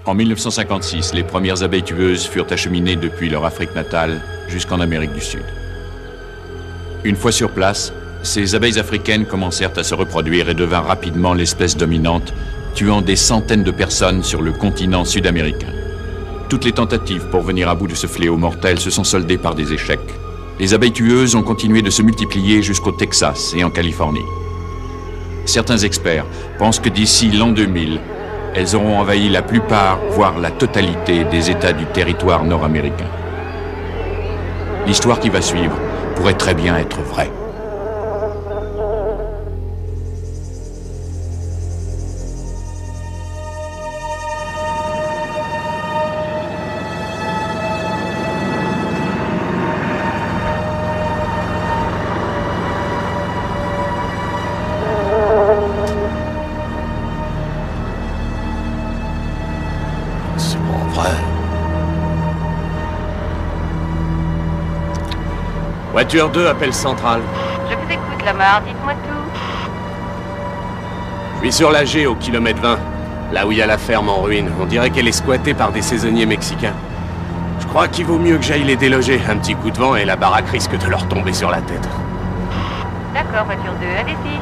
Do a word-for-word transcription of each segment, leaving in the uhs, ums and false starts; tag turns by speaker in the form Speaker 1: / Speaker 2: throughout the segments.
Speaker 1: En mille neuf cent cinquante-six, les premières abeilles tueuses furent acheminées depuis leur Afrique natale jusqu'en Amérique du Sud. Une fois sur place, ces abeilles africaines commencèrent à se reproduire et devinrent rapidement l'espèce dominante, tuant des centaines de personnes sur le continent sud-américain. Toutes les tentatives pour venir à bout de ce fléau mortel se sont soldées par des échecs. Les abeilles tueuses ont continué de se multiplier jusqu'au Texas et en Californie. Certains experts pensent que d'ici l'an deux mille, elles auront envahi la plupart, voire la totalité des États du territoire nord-américain. L'histoire qui va suivre pourrait très bien être vraie.
Speaker 2: Voiture deux, appel central.
Speaker 3: Je vous écoute, Lamar, dites-moi tout.
Speaker 2: Je suis sur la G au kilomètre vingt, là où il y a la ferme en ruine. On dirait qu'elle est squattée par des saisonniers mexicains. Je crois qu'il vaut mieux que j'aille les déloger. Un petit coup de vent et la baraque risque de leur tomber sur la tête.
Speaker 3: D'accord, voiture deux, allez-y.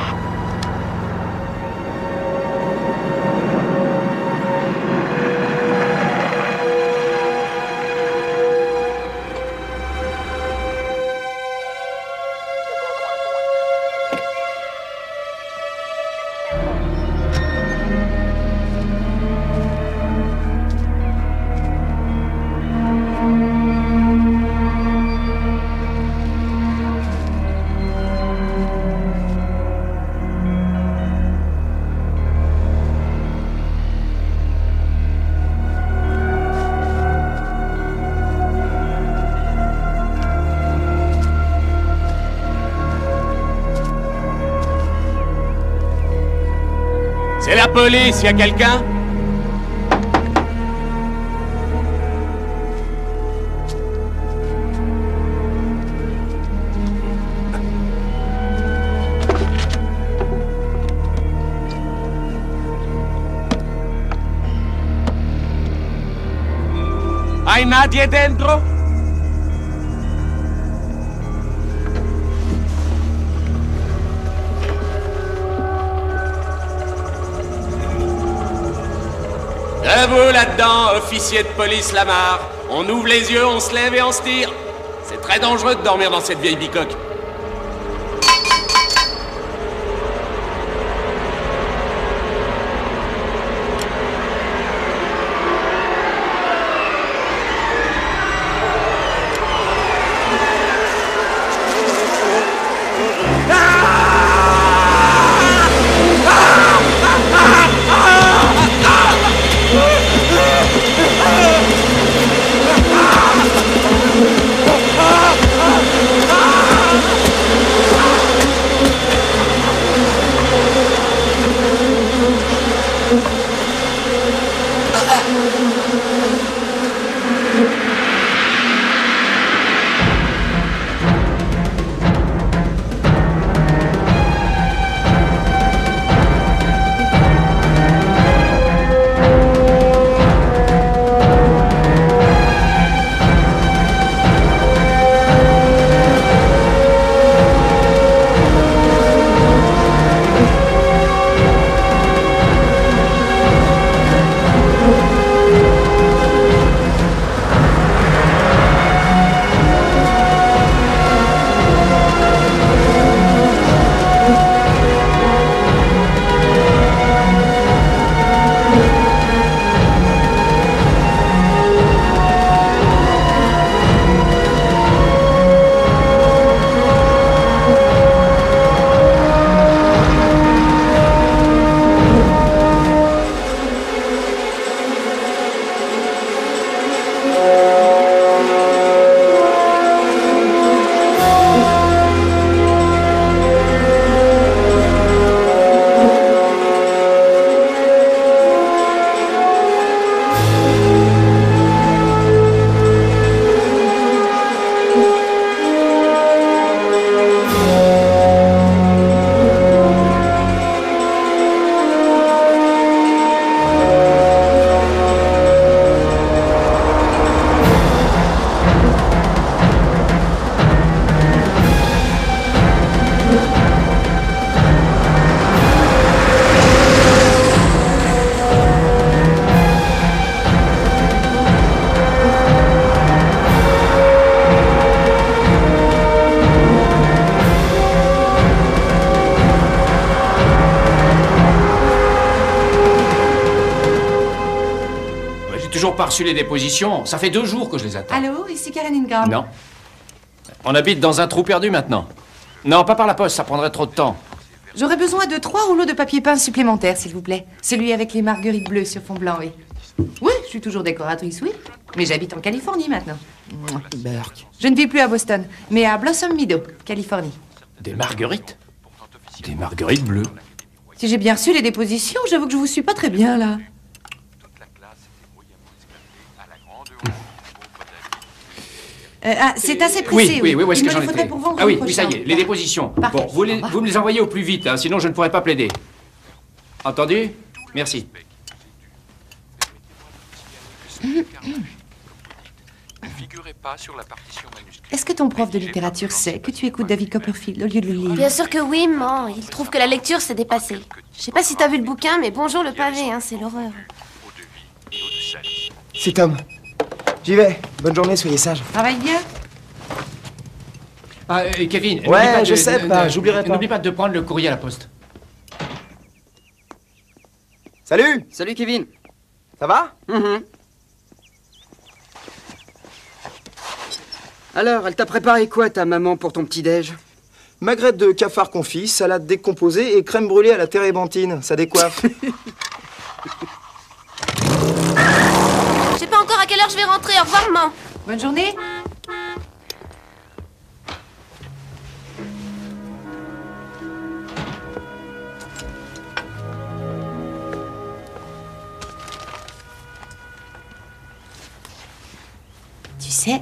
Speaker 2: C'est la police, y a quelqu'un? ¿Hay nadie dentro? Debout là-dedans, officier de police Lamar. On ouvre les yeux, on se lève et on se tire. C'est très dangereux de dormir dans cette vieille bicoque.
Speaker 4: toujours pas reçu les dépositions. Ça fait deux jours que je les attends.
Speaker 5: Allô, ici Karen Ingram.
Speaker 4: Non. On habite dans un trou perdu maintenant. Non, pas par la poste, ça prendrait trop de temps.
Speaker 5: J'aurais besoin de trois rouleaux de papier peint supplémentaires, s'il vous plaît. Celui avec les marguerites bleues sur fond blanc, oui. Oui, je suis toujours décoratrice, oui. Mais j'habite en Californie maintenant.
Speaker 4: Berk.
Speaker 5: Je ne vis plus à Boston, mais à Blossom Meadow, Californie.
Speaker 4: Des marguerites? Des marguerites bleues.
Speaker 5: Si j'ai bien reçu les dépositions, j'avoue que je vous suis pas très bien, là. Euh, ah, c'est assez pressé,
Speaker 4: oui. Oui, oui, où est-ce
Speaker 5: Il
Speaker 4: que
Speaker 5: me
Speaker 4: j'en
Speaker 5: les faudrait
Speaker 4: étais?
Speaker 5: pour vendredi
Speaker 4: Ah oui, oui,
Speaker 5: prochain.
Speaker 4: ça y est, les dépositions.
Speaker 5: Parfait.
Speaker 4: Bon, vous, les,
Speaker 5: Au revoir.
Speaker 4: vous me les envoyez au plus vite, hein, sinon je ne pourrai pas plaider. Entendu? Merci.
Speaker 5: Est-ce que ton prof de littérature sait que tu écoutes David Copperfield au lieu de le lire?
Speaker 6: Bien sûr que oui, maman. Il trouve que la lecture, c'est dépassé. Je sais pas si t'as vu le bouquin, mais bonjour le pavé, hein, c'est l'horreur.
Speaker 7: C'est Tom. J'y vais. Bonne journée, soyez sage.
Speaker 5: Travaille bien.
Speaker 4: Ah, euh, Kevin, n'oublie
Speaker 7: Ouais,
Speaker 4: pas de-
Speaker 7: je sais
Speaker 4: de-
Speaker 7: pas,
Speaker 4: de-
Speaker 7: j'oublierai pas.
Speaker 4: N'oublie pas de prendre le courrier à la poste.
Speaker 7: Salut.
Speaker 8: Salut Kevin.
Speaker 7: Ça va?
Speaker 8: Mhm. Alors, elle t'a préparé quoi, ta maman, pour ton petit-déj?
Speaker 7: Magrette de cafard confit, salade décomposée et crème brûlée à la térébenthine. Ça décoiffe.
Speaker 6: Je sais pas encore à quelle heure je vais rentrer. Au revoir, maman.
Speaker 5: Bonne journée. Tu sais,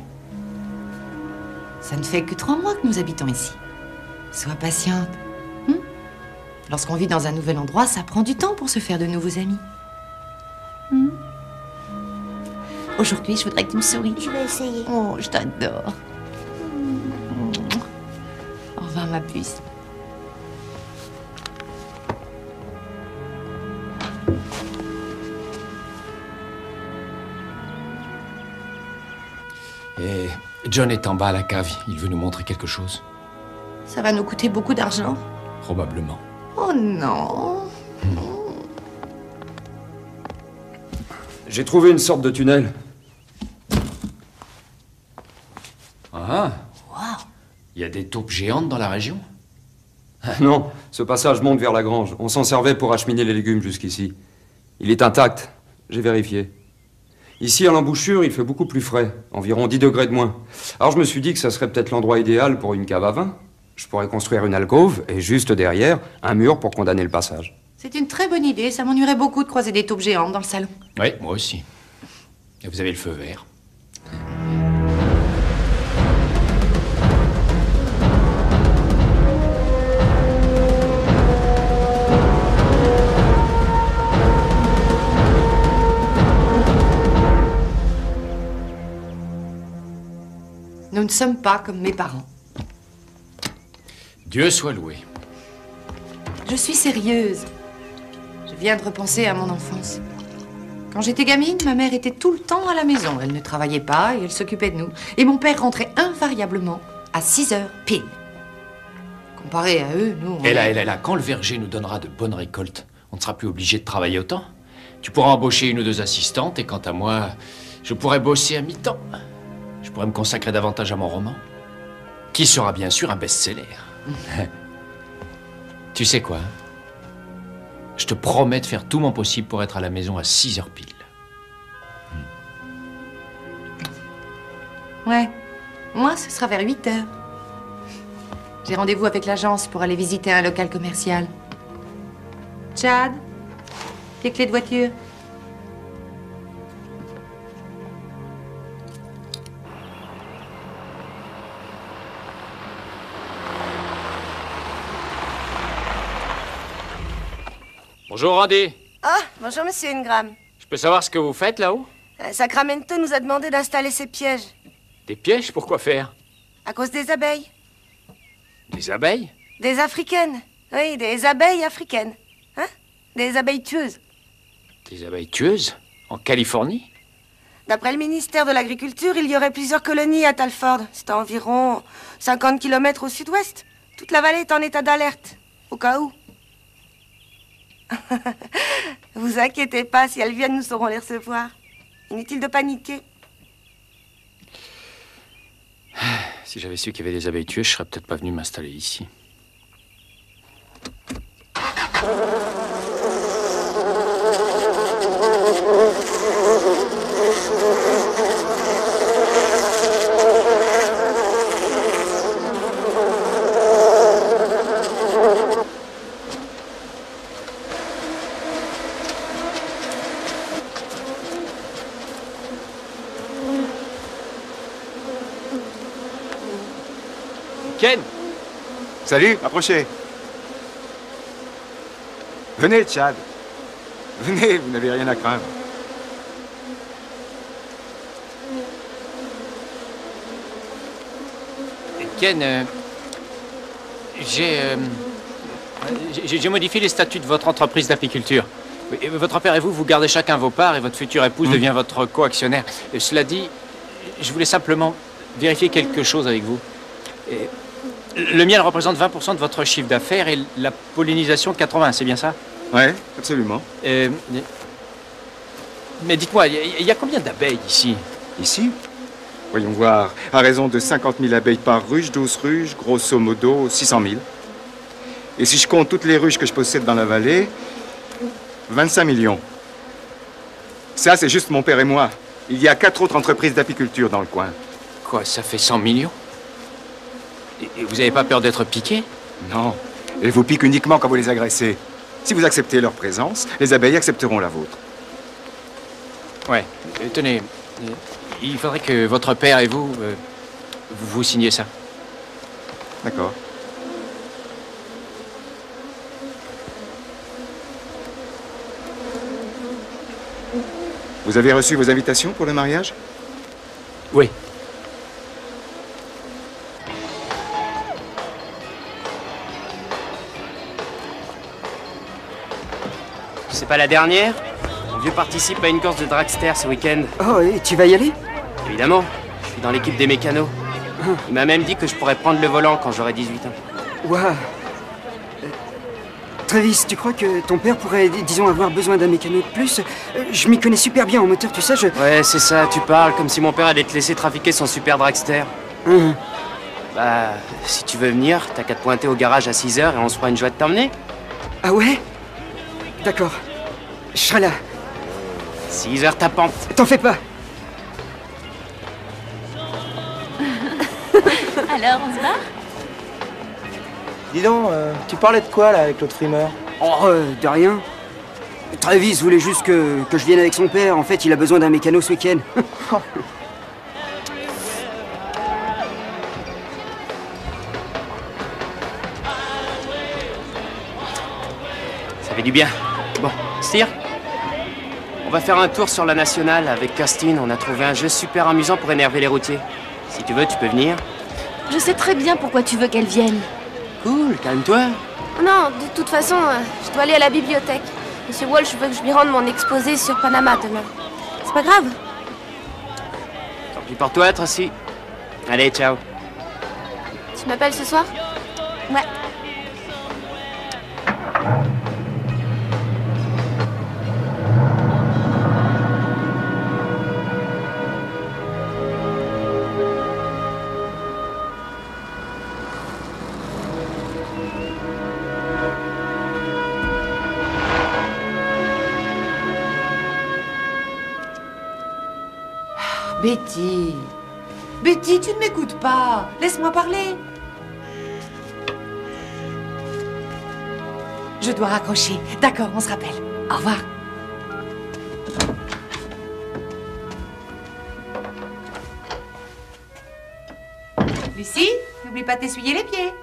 Speaker 5: ça ne fait que trois mois que nous habitons ici. Sois patiente. Hein? Lorsqu'on vit dans un nouvel endroit, ça prend du temps pour se faire de nouveaux amis. Hein? Aujourd'hui, je voudrais que tu me souris.
Speaker 6: Je vais essayer.
Speaker 5: Oh, je t'adore. Au revoir, ma puce.
Speaker 4: Et John est en bas à la cave. Il veut nous montrer quelque chose.
Speaker 5: Ça va nous coûter beaucoup d'argent.
Speaker 4: Probablement.
Speaker 5: Oh non.
Speaker 9: J'ai trouvé une sorte de tunnel.
Speaker 4: Ah. Il y a des taupes géantes dans la région?
Speaker 9: Non, ce passage monte vers la grange. On s'en servait pour acheminer les légumes jusqu'ici. Il est intact, j'ai vérifié. Ici, à l'embouchure, il fait beaucoup plus frais, environ dix degrés de moins. Alors je me suis dit que ça serait peut-être l'endroit idéal pour une cave à vin. Je pourrais construire une alcôve et juste derrière, un mur pour condamner le passage.
Speaker 5: C'est une très bonne idée. Ça m'ennuierait beaucoup de croiser des taupes géantes dans le salon.
Speaker 4: Oui, moi aussi. Et vous avez le feu vert.
Speaker 5: Nous ne sommes pas comme mes parents.
Speaker 4: Dieu soit loué.
Speaker 5: Je suis sérieuse. Je viens de repenser à mon enfance. Quand j'étais gamine, ma mère était tout le temps à la maison. Elle ne travaillait pas et elle s'occupait de nous. Et mon père rentrait invariablement à six heures pile. Comparé à eux, nous... on
Speaker 4: Et là,
Speaker 5: est-
Speaker 4: et là, là, quand le verger nous donnera de bonnes récoltes, on ne sera plus obligé de travailler autant. Tu pourras embaucher une ou deux assistantes et quant à moi, je pourrai bosser à mi-temps. Je pourrais me consacrer davantage à mon roman, qui sera bien sûr un best-seller. Tu sais quoi? Je te promets de faire tout mon possible pour être à la maison à six heures pile.
Speaker 5: Ouais. Moi, ce sera vers huit heures. J'ai rendez-vous avec l'agence pour aller visiter un local commercial. Chad, tes clés de voiture.
Speaker 2: Bonjour Randy.
Speaker 10: Ah, bonjour Monsieur Ingram.
Speaker 2: Je peux savoir ce que vous faites là-haut?
Speaker 10: Euh, Sacramento nous a demandé d'installer ces pièges.
Speaker 2: Des pièges? Pourquoi faire?
Speaker 10: À cause des abeilles.
Speaker 2: Des abeilles?
Speaker 10: Des africaines. Oui, des abeilles africaines. Hein? Des abeilles tueuses.
Speaker 2: Des abeilles tueuses? En Californie?
Speaker 10: D'après le ministère de l'Agriculture, il y aurait plusieurs colonies à Talford. C'est à environ cinquante kilomètres au sud-ouest. Toute la vallée est en état d'alerte. Au cas où. Vous inquiétez pas, si elles viennent, nous saurons les recevoir. Inutile de paniquer.
Speaker 4: Si j'avais su qu'il y avait des abeilles tueuses, je serais peut-être pas venu m'installer ici. Ken!
Speaker 11: Salut, approchez. Venez, Chad. Venez, vous n'avez rien à craindre.
Speaker 4: Ken, euh, j'ai, euh, j'ai j'ai modifié les statuts de votre entreprise d'apiculture. Votre père et vous, vous gardez chacun vos parts et votre future épouse mmh. devient votre co-actionnaire. Cela dit, je voulais simplement vérifier quelque chose avec vous. Et le miel représente vingt pour cent de votre chiffre d'affaires et la pollinisation quatre-vingts, c'est bien ça?
Speaker 11: Ouais, absolument.
Speaker 4: Euh, mais dites-moi, il y, y a combien d'abeilles ici?
Speaker 11: Ici? Voyons voir. À raison de cinquante mille abeilles par ruche, douze ruches, grosso modo six cent mille. Et si je compte toutes les ruches que je possède dans la vallée, vingt-cinq millions. Ça, c'est juste mon père et moi. Il y a quatre autres entreprises d'apiculture dans le coin.
Speaker 4: Quoi, ça fait cent millions? Et vous n'avez pas peur d'être piqué?
Speaker 11: Non. Elles vous piquent uniquement quand vous les agressez. Si vous acceptez leur présence, les abeilles accepteront la vôtre.
Speaker 4: Ouais. Euh, tenez, euh, il faudrait que votre père et vous, euh, vous, vous signiez ça.
Speaker 11: D'accord. Vous avez reçu vos invitations pour le mariage?
Speaker 4: Oui.
Speaker 12: C'est pas la dernière? Mon vieux participe à une course de dragster ce week-end.
Speaker 8: Oh, et tu vas y aller?
Speaker 12: Évidemment. Je suis dans l'équipe des mécanos. Il m'a même dit que je pourrais prendre le volant quand j'aurai dix-huit ans.
Speaker 8: Waouh. Euh, Travis, tu crois que ton père pourrait, disons, avoir besoin d'un mécano de plus? euh, Je m'y connais super bien en moteur, tu sais, je...
Speaker 12: Ouais, c'est ça, tu parles comme si mon père allait te laisser trafiquer son super dragster.
Speaker 8: Hum.
Speaker 12: Bah, si tu veux venir, t'as qu'à te pointer au garage à six heures et on se fera une joie de t'emmener.
Speaker 8: Ah ouais? D'accord. Je serai là.
Speaker 12: six heures tapante.
Speaker 8: T'en fais pas.
Speaker 6: Alors, on se barre?
Speaker 7: Dis donc, euh, tu parlais de quoi, là, avec l'autre frimeur?
Speaker 8: Oh, euh, de rien. Travis voulait juste que, que je vienne avec son père. En fait, il a besoin d'un mécano ce week-end.
Speaker 12: Ça fait du bien. Bon, Steer, on va faire un tour sur la nationale avec Kirstine. On a trouvé un jeu super amusant pour énerver les routiers. Si tu veux, tu peux venir.
Speaker 6: Je sais très bien pourquoi tu veux qu'elle vienne.
Speaker 12: Cool, calme-toi.
Speaker 6: Non, de toute façon, euh, je dois aller à la bibliothèque. Monsieur Walsh veut que je lui rende mon exposé sur Panama demain. C'est pas grave.
Speaker 12: Tant pis pour toi, Tracy. Allez, ciao.
Speaker 6: Tu m'appelles ce soir? Ouais.
Speaker 5: Betty. Betty, tu ne m'écoutes pas. Laisse-moi parler. Je dois raccrocher. D'accord, on se rappelle. Au revoir. Lucie, n'oublie pas de t'essuyer les pieds.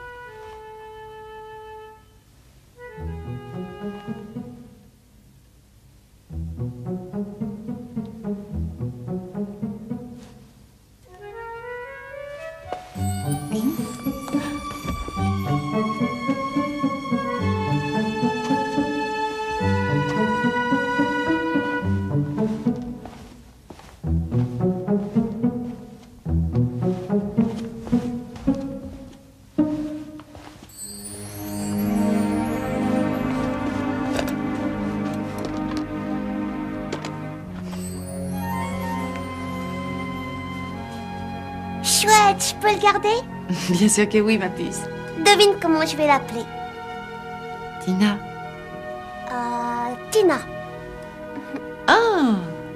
Speaker 13: chouette, je peux le garder?
Speaker 5: Bien sûr que oui, ma puce.
Speaker 13: Devine comment je vais l'appeler.
Speaker 5: Tina.
Speaker 13: Euh, Tina.
Speaker 5: Ah!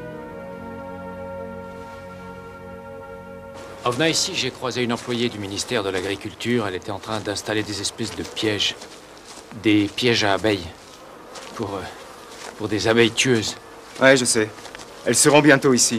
Speaker 4: En venant ici, j'ai croisé une employée du ministère de l'Agriculture. Elle était en train d'installer des espèces de pièges. Des pièges à abeilles. Pour, euh, pour des abeilles tueuses.
Speaker 11: Ouais, je sais. Elles seront bientôt ici.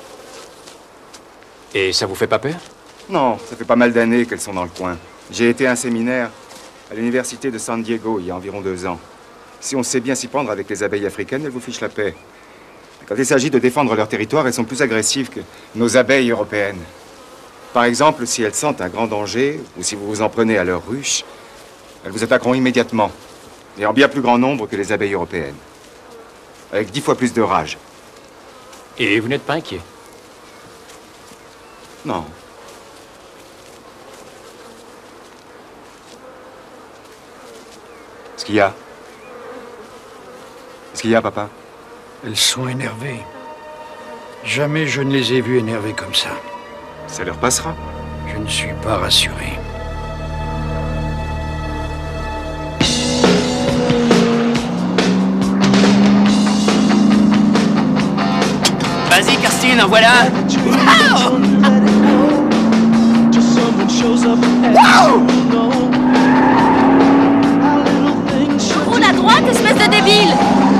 Speaker 4: Et ça vous fait pas peur?
Speaker 11: Non, ça fait pas mal d'années qu'elles sont dans le coin. J'ai été à un séminaire à l'université de San Diego il y a environ deux ans. Si on sait bien s'y prendre avec les abeilles africaines, elles vous fichent la paix. Quand il s'agit de défendre leur territoire, elles sont plus agressives que nos abeilles européennes. Par exemple, si elles sentent un grand danger, ou si vous vous en prenez à leur ruche, elles vous attaqueront immédiatement, et en bien plus grand nombre que les abeilles européennes. Avec dix fois plus de rage.
Speaker 4: Et vous n'êtes pas inquiet?
Speaker 11: Non. Qu'est-ce qu'il y a? Qu'est-ce qu'il y a, papa?
Speaker 14: Elles sont énervées. Jamais je ne les ai vues énervées comme ça.
Speaker 11: Ça leur passera.
Speaker 14: Je ne suis pas rassuré.
Speaker 12: Vas-y, Kirstine, en voilà. Wow! Wow!
Speaker 6: Roule à droite, espèce de débile!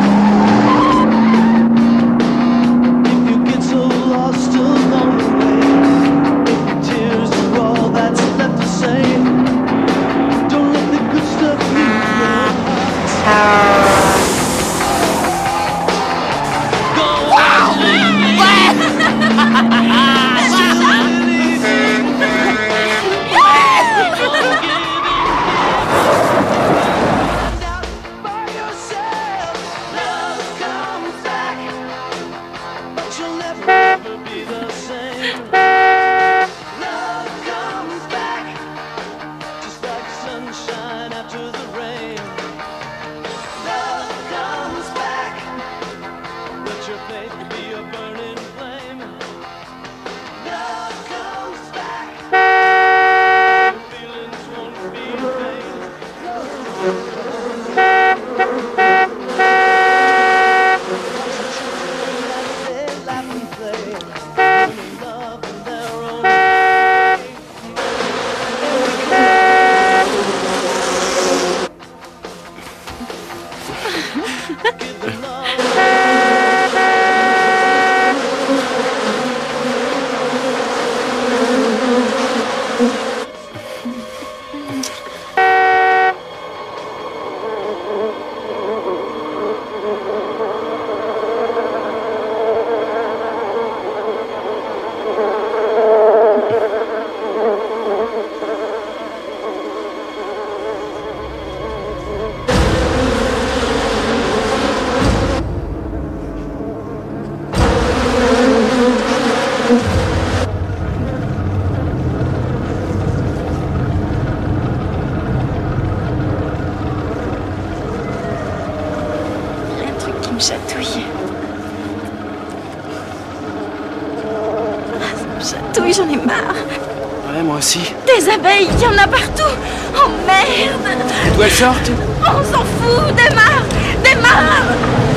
Speaker 15: J'en ai marre.
Speaker 12: Ouais, moi aussi.
Speaker 15: Des abeilles, il y en a partout. Oh merde.
Speaker 12: D'où elles sortent?
Speaker 15: On s'en fout. Démarre. Démarre.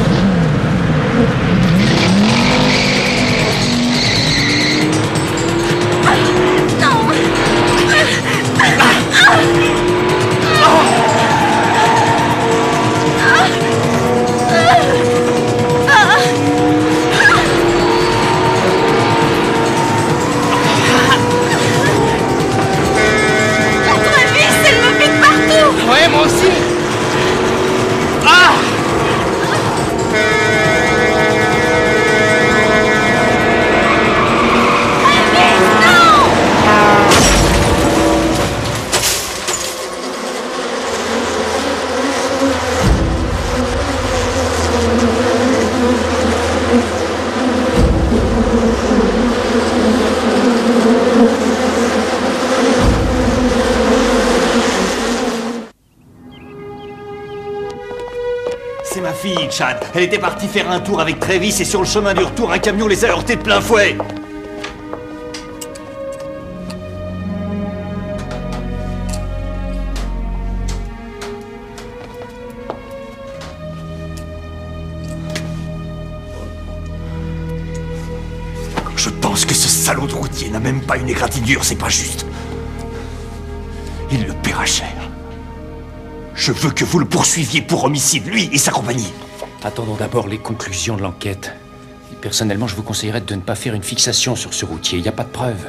Speaker 15: Non.
Speaker 12: Ouais, moi aussi. Ah!
Speaker 16: C'est ma fille, Chad. Elle était partie faire un tour avec Travis et sur le chemin du retour, un camion les a heurtés de plein fouet. Je pense que ce salaud de routier n'a même pas une égratignure, c'est pas juste. Il le paiera cher. Je veux que vous le poursuiviez pour homicide, lui et sa compagnie.
Speaker 4: Attendons d'abord les conclusions de l'enquête. Et personnellement, je vous conseillerais de ne pas faire une fixation sur ce routier. Il n'y a pas de preuves.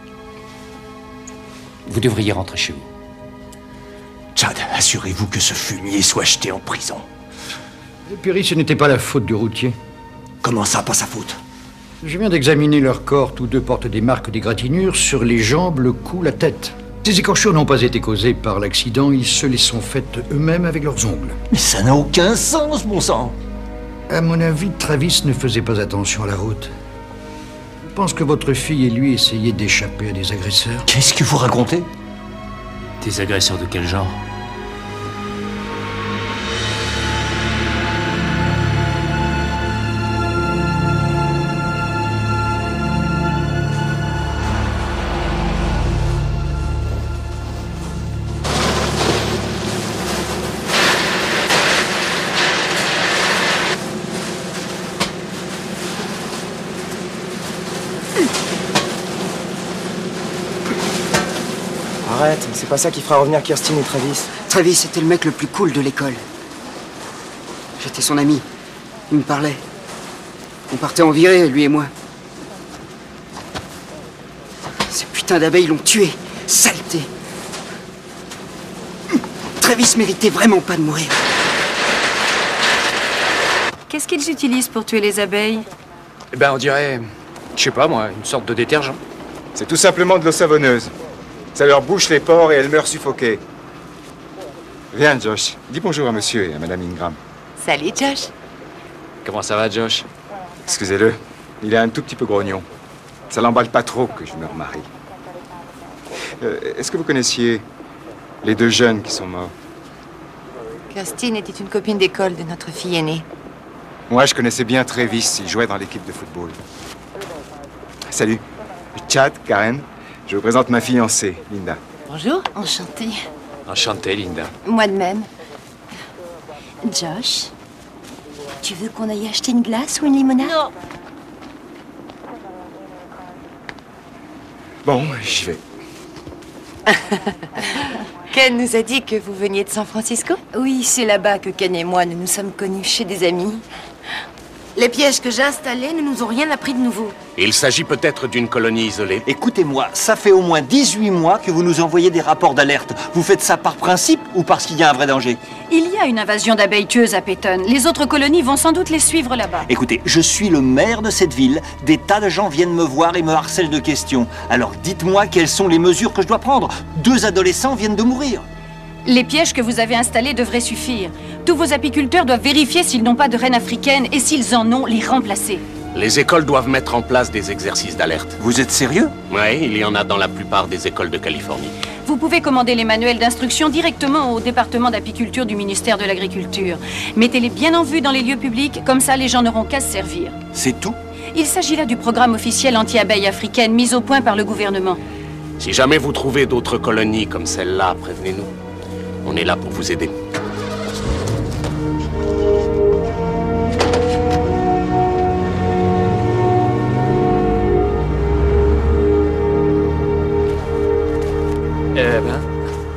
Speaker 4: Vous devriez rentrer chez vous.
Speaker 16: Chad, assurez-vous que ce fumier soit jeté en prison.
Speaker 14: Perry, ce n'était pas la faute du routier.
Speaker 16: Comment ça, pas sa faute?
Speaker 14: Je viens d'examiner leur corps. Tous deux portent des marques d'égratignure sur les jambes, le cou, la tête. Ces écorchures n'ont pas été causées par l'accident. Ils se les sont faites eux-mêmes avec leurs ongles.
Speaker 16: Mais ça n'a aucun sens, bon sang.
Speaker 14: À mon avis, Travis ne faisait pas attention à la route. Je pense que votre fille et lui essayaient d'échapper à des agresseurs.
Speaker 16: Qu'est-ce que vous racontez?
Speaker 4: Des agresseurs de quel genre?
Speaker 7: Arrête, c'est pas ça qui fera revenir Kirstine et Travis.
Speaker 8: Travis était le mec le plus cool de l'école. J'étais son ami. Il me parlait. On partait en virée, lui et moi. Ces putains d'abeilles l'ont tué. Saleté. Travis méritait vraiment pas de mourir.
Speaker 5: Qu'est-ce qu'ils utilisent pour tuer les abeilles?
Speaker 4: Eh ben, on dirait, je sais pas moi, une sorte de détergent.
Speaker 11: C'est tout simplement de l'eau savonneuse. Ça leur bouche les pores et elles meurent suffoquées. Viens, Josh. Dis bonjour à monsieur et à madame Ingram.
Speaker 5: Salut, Josh.
Speaker 4: Comment ça va, Josh?
Speaker 11: Excusez-le, il est un tout petit peu grognon. Ça l'emballe pas trop que je me remarie. Euh, Est-ce que vous connaissiez les deux jeunes qui sont morts?
Speaker 5: Kirstine était une copine d'école de notre fille aînée.
Speaker 11: Moi, je connaissais bien Travis. Il jouait dans l'équipe de football. Salut. Chad, Karen. Je vous présente ma fiancée, Linda.
Speaker 15: Bonjour, enchantée.
Speaker 4: Enchanté, Linda.
Speaker 15: Moi de même. Josh, tu veux qu'on aille acheter une glace ou une limonade? Non.
Speaker 11: Bon, j'y vais.
Speaker 5: Ken nous a dit que vous veniez de San Francisco?
Speaker 15: Oui, c'est là-bas que Ken et moi nous nous sommes connus, chez des amis.
Speaker 10: Les pièges que j'ai installés ne nous ont rien appris de nouveau.
Speaker 2: Il s'agit peut-être d'une colonie isolée.
Speaker 16: Écoutez-moi, ça fait au moins dix-huit mois que vous nous envoyez des rapports d'alerte. Vous faites ça par principe ou parce qu'il y a un vrai danger?
Speaker 17: Il y a une invasion d'abeilles tueuses à Peyton. Les autres colonies vont sans doute les suivre là-bas.
Speaker 16: Écoutez, je suis le maire de cette ville. Des tas de gens viennent me voir et me harcèlent de questions. Alors dites-moi quelles sont les mesures que je dois prendre. Deux adolescents viennent de mourir.
Speaker 17: Les pièges que vous avez installés devraient suffire. Tous vos apiculteurs doivent vérifier s'ils n'ont pas de reines africaines et s'ils en ont, les remplacer.
Speaker 2: Les écoles doivent mettre en place des exercices d'alerte.
Speaker 16: Vous êtes sérieux?
Speaker 2: Oui, il y en a dans la plupart des écoles de Californie.
Speaker 17: Vous pouvez commander les manuels d'instruction directement au département d'apiculture du ministère de l'Agriculture. Mettez-les bien en vue dans les lieux publics, comme ça les gens n'auront qu'à se servir.
Speaker 16: C'est tout?
Speaker 17: Il s'agit là du programme officiel anti-abeilles africaines mis au point par le gouvernement.
Speaker 2: Si jamais vous trouvez d'autres colonies comme celle-là, prévenez-nous. On est là pour vous aider.
Speaker 4: Eh ben...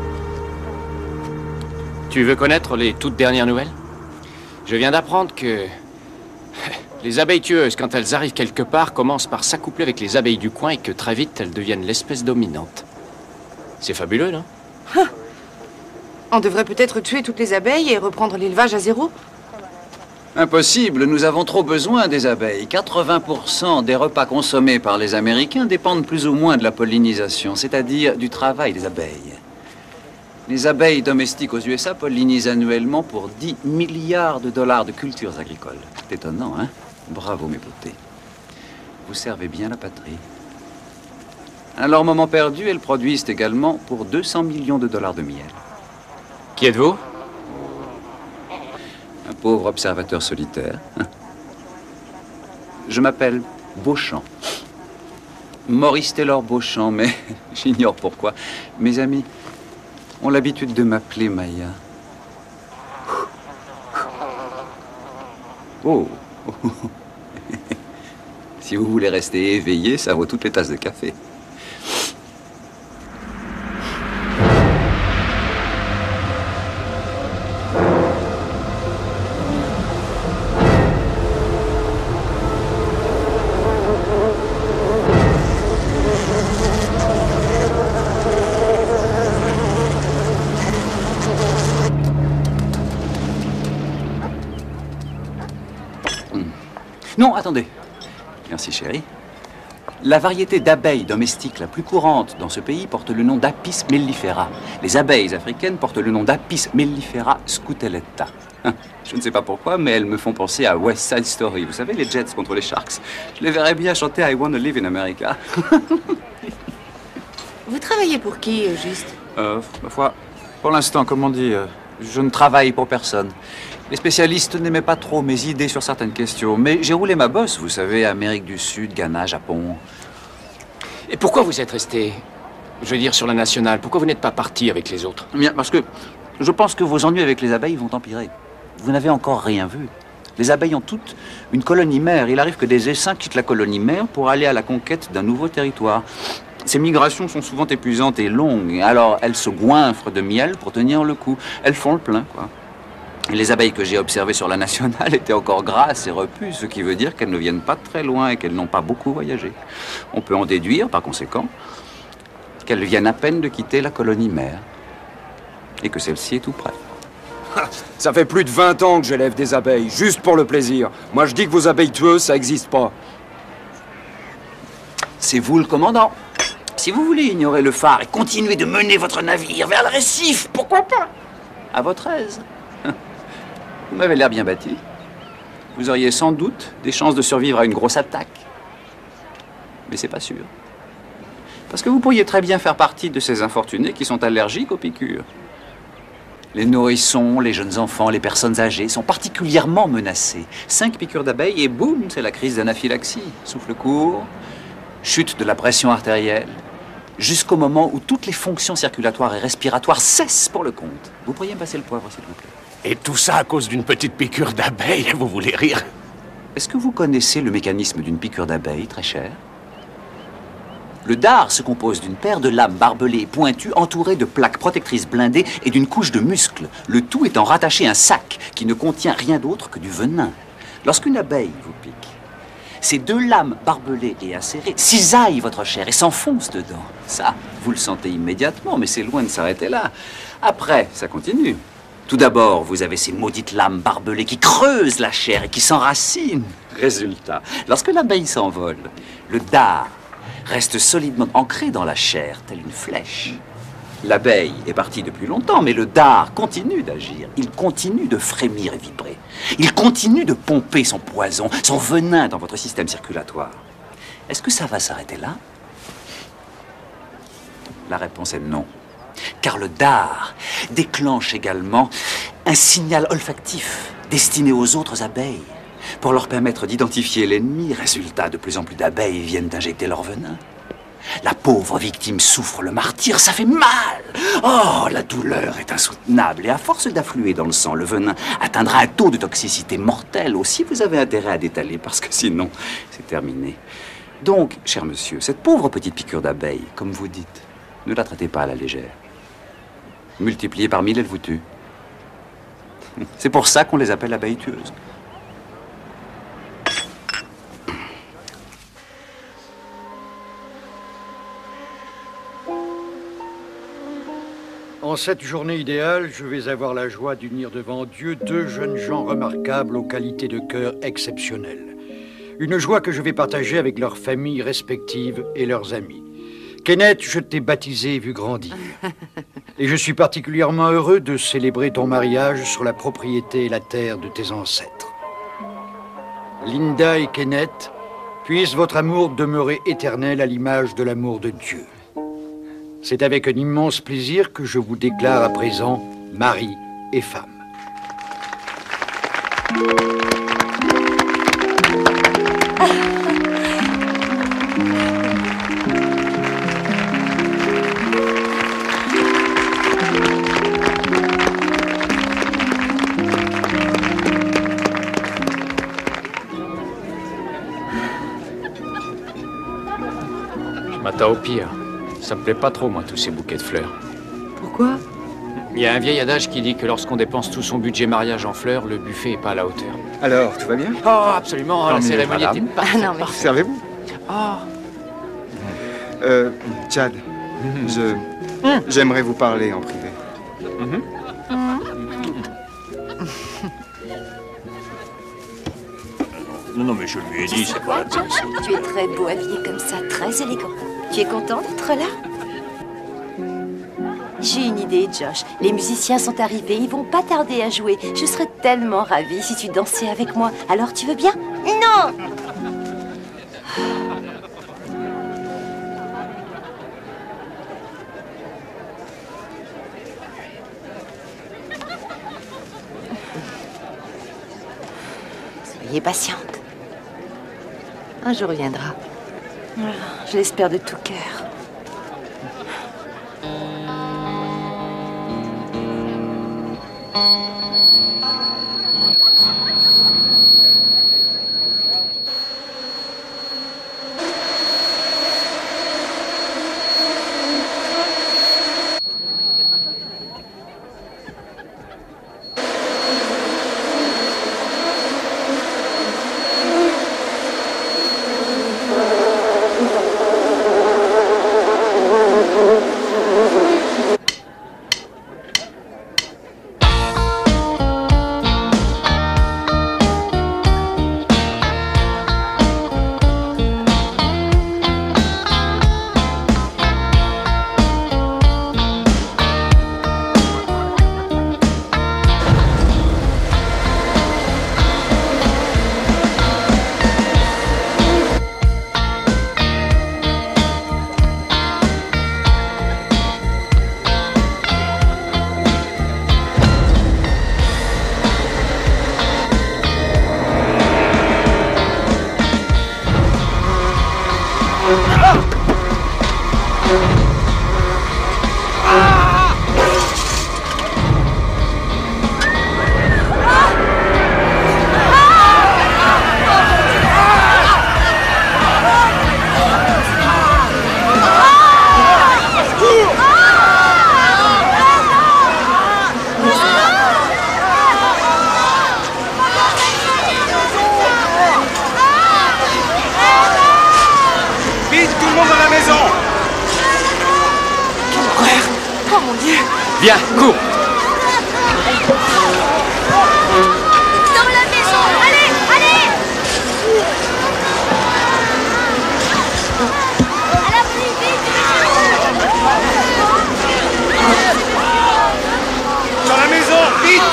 Speaker 4: Tu veux connaître les toutes dernières nouvelles? Je viens d'apprendre que... les abeilles tueuses, quand elles arrivent quelque part, commencent par s'accoupler avec les abeilles du coin et que très vite, elles deviennent l'espèce dominante. C'est fabuleux, non?
Speaker 5: Ah. On devrait peut-être tuer toutes les abeilles et reprendre l'élevage à zéro?
Speaker 18: Impossible, nous avons trop besoin des abeilles. quatre-vingts pour cent des repas consommés par les Américains dépendent plus ou moins de la pollinisation, c'est-à-dire du travail des abeilles. Les abeilles domestiques aux U S A pollinisent annuellement pour dix milliards de dollars de cultures agricoles. C'est étonnant, hein? Bravo, mes beautés. Vous servez bien la patrie. À leur moment perdu, elles produisent également pour deux cents millions de dollars de miel.
Speaker 4: Qui êtes-vous?
Speaker 18: Un pauvre observateur solitaire. Je m'appelle Beauchamp. Maurice Taylor Beauchamp, mais j'ignore pourquoi. Mes amis ont l'habitude de m'appeler Maya. Si Si vous voulez rester éveillé, ça vaut toutes les tasses de café. Non, attendez. Merci, chérie. La variété d'abeilles domestiques la plus courante dans ce pays porte le nom d'Apis mellifera. Les abeilles africaines portent le nom d'Apis mellifera scutellata. Je ne sais pas pourquoi, mais elles me font penser à West Side Story. Vous savez, les Jets contre les Sharks. Je les verrais bien chanter I Wanna Live in America.
Speaker 5: Vous travaillez pour qui, au juste?
Speaker 18: Euh, ma foi, pour l'instant, comme on dit, euh, je ne travaille pour personne. Les spécialistes n'aimaient pas trop mes idées sur certaines questions, mais j'ai roulé ma bosse, vous savez, Amérique du Sud, Ghana, Japon.
Speaker 4: Et pourquoi vous êtes resté, je veux dire, sur la nationale? Pourquoi vous n'êtes pas parti avec les autres?
Speaker 18: Bien, parce que je pense que vos ennuis avec les abeilles vont empirer. Vous n'avez encore rien vu. Les abeilles ont toutes une colonie mère. Il arrive que des essaims quittent la colonie mère pour aller à la conquête d'un nouveau territoire. Ces migrations sont souvent épuisantes et longues, alors elles se goinfrent de miel pour tenir le coup. Elles font le plein, quoi. Et les abeilles que j'ai observées sur la nationale étaient encore grasses et repues, ce qui veut dire qu'elles ne viennent pas très loin et qu'elles n'ont pas beaucoup voyagé. On peut en déduire, par conséquent, qu'elles viennent à peine de quitter la colonie mère et que celle-ci est tout près.
Speaker 9: Ça fait plus de vingt ans que j'élève des abeilles, juste pour le plaisir. Moi, je dis que vos abeilles tueuses, ça n'existe pas.
Speaker 18: C'est vous le commandant. Si vous voulez ignorer le phare et continuer de mener votre navire vers le récif, pourquoi pas? À votre aise. Vous m'avez l'air bien bâti. Vous auriez sans doute des chances de survivre à une grosse attaque. Mais c'est pas sûr. Parce que vous pourriez très bien faire partie de ces infortunés qui sont allergiques aux piqûres. Les nourrissons, les jeunes enfants, les personnes âgées sont particulièrement menacés. Cinq piqûres d'abeilles et boum, c'est la crise d'anaphylaxie. Souffle court, chute de la pression artérielle, jusqu'au moment où toutes les fonctions circulatoires et respiratoires cessent pour le compte. Vous pourriez me passer le poivre, s'il vous plaît?
Speaker 2: Et tout ça à cause d'une petite piqûre d'abeille, vous voulez rire?
Speaker 18: Est-ce que vous connaissez le mécanisme d'une piqûre d'abeille, très cher? Le dard se compose d'une paire de lames barbelées pointues entourées de plaques protectrices blindées et d'une couche de muscles, le tout étant rattaché à un sac qui ne contient rien d'autre que du venin. Lorsqu'une abeille vous pique, ces deux lames barbelées et acérées cisaillent votre chair et s'enfoncent dedans. Ça, vous le sentez immédiatement, mais c'est loin de s'arrêter là. Après, ça continue. Tout d'abord, vous avez ces maudites lames barbelées qui creusent la chair et qui s'enracinent. Résultat, lorsque l'abeille s'envole, le dard reste solidement ancré dans la chair, telle une flèche. L'abeille est partie depuis longtemps, mais le dard continue d'agir. Il continue de frémir et vibrer. Il continue de pomper son poison, son venin dans votre système circulatoire. Est-ce que ça va s'arrêter là? La réponse est non. Car le dard déclenche également un signal olfactif destiné aux autres abeilles pour leur permettre d'identifier l'ennemi. Résultat, de plus en plus d'abeilles viennent d'injecter leur venin. La pauvre victime souffre le martyre, ça fait mal. Oh, la douleur est insoutenable et à force d'affluer dans le sang, le venin atteindra un taux de toxicité mortel. Aussi, vous avez intérêt à détaler parce que sinon, c'est terminé. Donc, cher monsieur, cette pauvre petite piqûre d'abeille, comme vous dites, ne la traitez pas à la légère. Multipliée par mille, elle vous tue. C'est pour ça qu'on les appelle abeilles tueuses.
Speaker 14: En cette journée idéale, je vais avoir la joie d'unir devant Dieu deux jeunes gens remarquables aux qualités de cœur exceptionnelles. Une joie que je vais partager avec leurs familles respectives et leurs amis. Kenneth, je t'ai baptisé et vu grandir. Et je suis particulièrement heureux de célébrer ton mariage sur la propriété et la terre de tes ancêtres. Linda et Kenneth, puisse votre amour demeurer éternel à l'image de l'amour de Dieu. C'est avec un immense plaisir que je vous déclare à présent mari et femme.
Speaker 4: m'attends au pire. Ça me plaît pas trop, moi, tous ces bouquets de fleurs.
Speaker 5: Pourquoi?
Speaker 4: Il y a un vieil adage qui dit que lorsqu'on dépense tout son budget mariage en fleurs, le buffet est pas à la hauteur.
Speaker 11: Alors, tout va bien?
Speaker 4: Oh, absolument,
Speaker 11: Tant
Speaker 4: la
Speaker 11: mieux,
Speaker 4: cérémonie
Speaker 11: madame.
Speaker 4: était parfaite.
Speaker 5: Ah non, mais...
Speaker 11: Servez-vous.
Speaker 4: Oh.
Speaker 11: Euh, Chad, je... J'aimerais vous parler en privé.
Speaker 16: Non, non, mais je lui ai dit, c'est pas la peine.
Speaker 15: Tu es très beau habillé comme ça, très élégant. Tu es content d'être là? J'ai une idée, Josh. Les musiciens sont arrivés, ils vont pas tarder à jouer. Je serais tellement ravie si tu dansais avec moi. Alors tu veux bien?
Speaker 10: Non!
Speaker 15: Soyez patiente.
Speaker 5: Un jour viendra.
Speaker 15: Je l'espère de tout cœur.
Speaker 12: Viens, cours!
Speaker 15: Dans la maison! Allez! Allez! À la plus vite!
Speaker 11: Dans la maison! Vite!